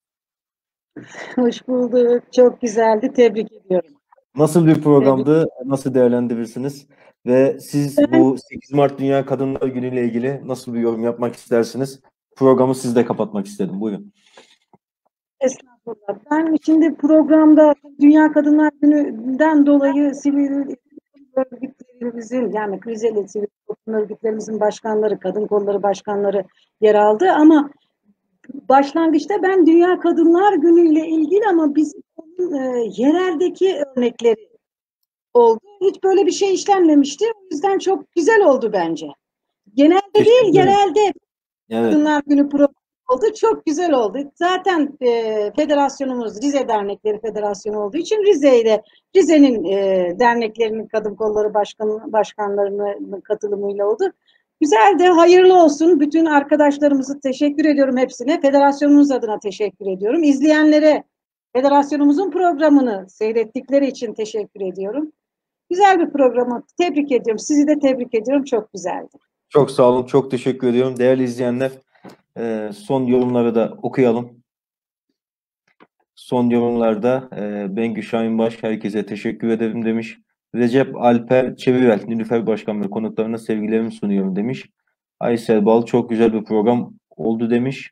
Hoş bulduk. Çok güzeldi. Tebrik ediyorum. Nasıl bir programdı? Nasıl değerlendirirsiniz? Ve siz Ben bu sekiz Mart Dünya Kadınlar Günü ile ilgili nasıl bir yorum yapmak istersiniz? Programı sizle kapatmak istedim. Buyurun. Estağfurullah. Ben şimdi programda Dünya Kadınlar Günü'nden dolayı sivil örgütlerimizin, yani Rizeli sivil toplum örgütlerimizin başkanları, kadın kolları başkanları yer aldı ama başlangıçta ben Dünya Kadınlar Günü ile ilgili ama bizim e, yereldeki örnekleri oldu. Hiç böyle bir şey işlenmemişti. O yüzden çok güzel oldu bence. Genelde Teşekkür değil, ederim. yerelde Evet, Kadınlar Günü programı oldu. Çok güzel oldu. Zaten e, federasyonumuz Rize Dernekleri Federasyonu olduğu için Rize ile Rize'nin e, derneklerinin kadın kolları başkanı, başkanlarının katılımıyla oldu. Güzel de hayırlı olsun. Bütün arkadaşlarımızı teşekkür ediyorum hepsine. Federasyonumuz adına teşekkür ediyorum. İzleyenlere federasyonumuzun programını seyrettikleri için teşekkür ediyorum. Güzel bir programı. Tebrik ediyorum. Sizi de tebrik ediyorum. Çok güzeldi. çok sağ olun, çok teşekkür ediyorum. Değerli izleyenler, e, son yorumları da okuyalım. Son yorumlarda e, Bengü Şahinbaş herkese teşekkür ederim demiş. Recep Alper Çevivel, Nilüfer Başkan ve konuklarına sevgilerimi sunuyorum demiş. Aysel Bal çok güzel bir program oldu demiş.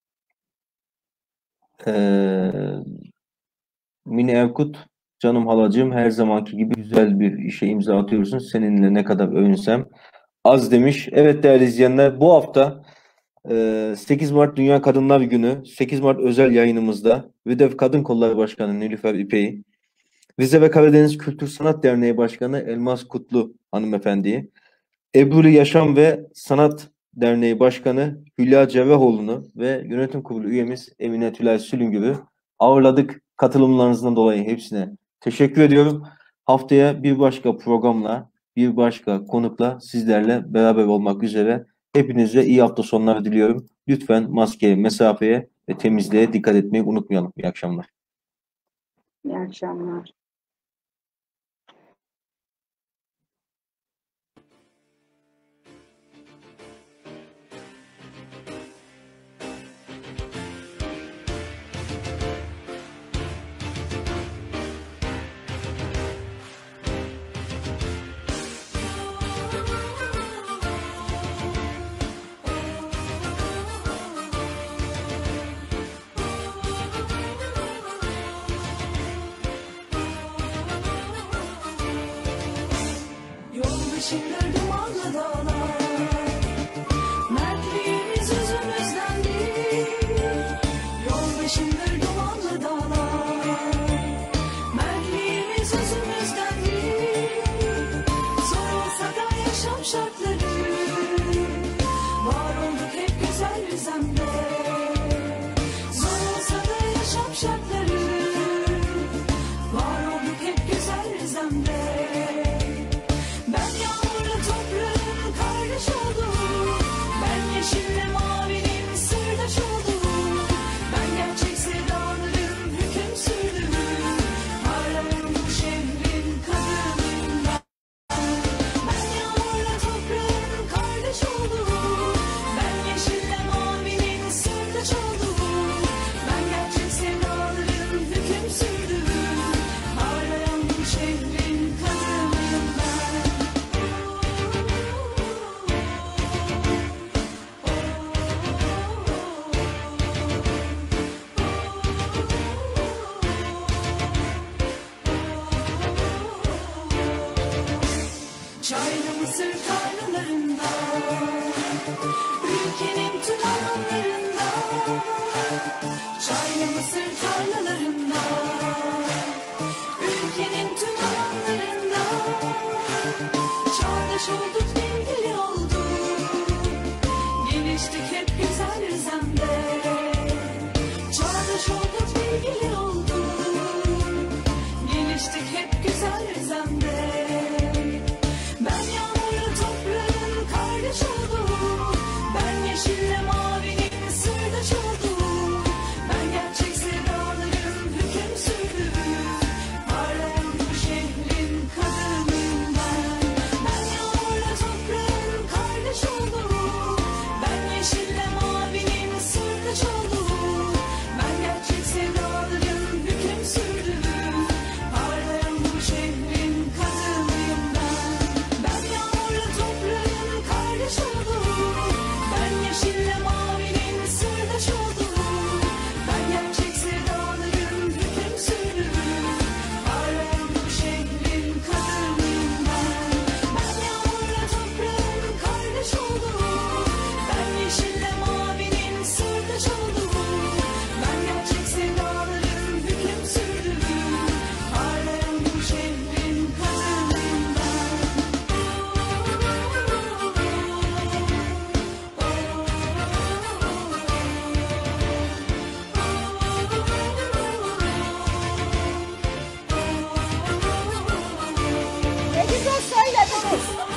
Ee, Mini Erkut, canım halacığım her zamanki gibi güzel bir işe imza atıyorsun. Seninle ne kadar övünsem az demiş. Evet değerli izleyenler, bu hafta e, sekiz Mart Dünya Kadınlar Günü, sekiz Mart özel yayınımızda VİDEV Kadın Kolları Başkanı Nilüfer İpek'i, Rize ve Karadeniz Kültür Sanat Derneği Başkanı Elmas Kutlu hanımefendiyi, Ebruli Yaşam ve Sanat Derneği Başkanı Hülya Cerrahoğlu'nu ve yönetim kurulu üyemiz Emine Tülay Sülüngür'ü ağırladık. Katılımlarınızdan dolayı hepsine teşekkür ediyorum. Haftaya bir başka programla, bir başka konukla sizlerle beraber olmak üzere. Hepinize iyi hafta sonları diliyorum. Lütfen maskeye, mesafeye ve temizliğe dikkat etmeyi unutmayalım. İyi akşamlar. İyi akşamlar. başımdır dumanlı dağlar. Mertliğimiz özümüzden değil, yoldaşımdır dumanlı dağlar. Mertliğimiz özümüzden değil, zor olsa da yaşam şartları, var olduk hep güzel rüzemde. Zor olsa da yaşam şartları, var olduk hep güzel rüzemde. Ben yağmurla toprağın kardeş oldum, ben yeşille mavinin sırdaş oldum. Ben gerçek sevdaların hüküm sürdüm, parlayan bu şehrin kadınıyım ben. Ben yağmurla toprağın kardeş oldum, ben yeşille mavinin sırdaş oldum. Ben gerçek sevdaların hüküm sürdüm, parlayan bu şehrin kadınıyım ben. Çaylı Mısır tarlalarında, ülkenin tüm alanlarında. Çaylı Mısır tarlalarında, ülkenin tüm alanlarında. Çağdaş olduk, bilgili olduk, geliştik hep güzel rüzemde. Çağdaş olduk, bilgili olduk, geliştik hep güzel rüzemde. Ben yağmurla toprağın kardeş oldum, ben yeşille mavinin sırdaş oldum. Ben gerçek sevdaların hüküm sürdüm, parlayan bu şehrin kadınıyım ben. Ben yağmurla toprağın kardeş oldum, ben yeşille mavinin sırdaş oldum. Ben gerçek sevdaların hüküm sürdüm, parlayan bu şehrin kadınıyım ben. Ben yağmurla toprağın kardeş oldum, ben yeşille mavinin sırdaş oldum. Ben gerçek sevdaların hüküm sürdüm, parlayan bu şehrin kadınıyım ben. Ben yağmurla toprağın kardeş oldum, ben yeşille mavinin sırdaş oldum. Ben gerçek sevdaların hüküm sürdüm, parlayan bu şehrin kadınıyım ben. Ne güzel söylediniz.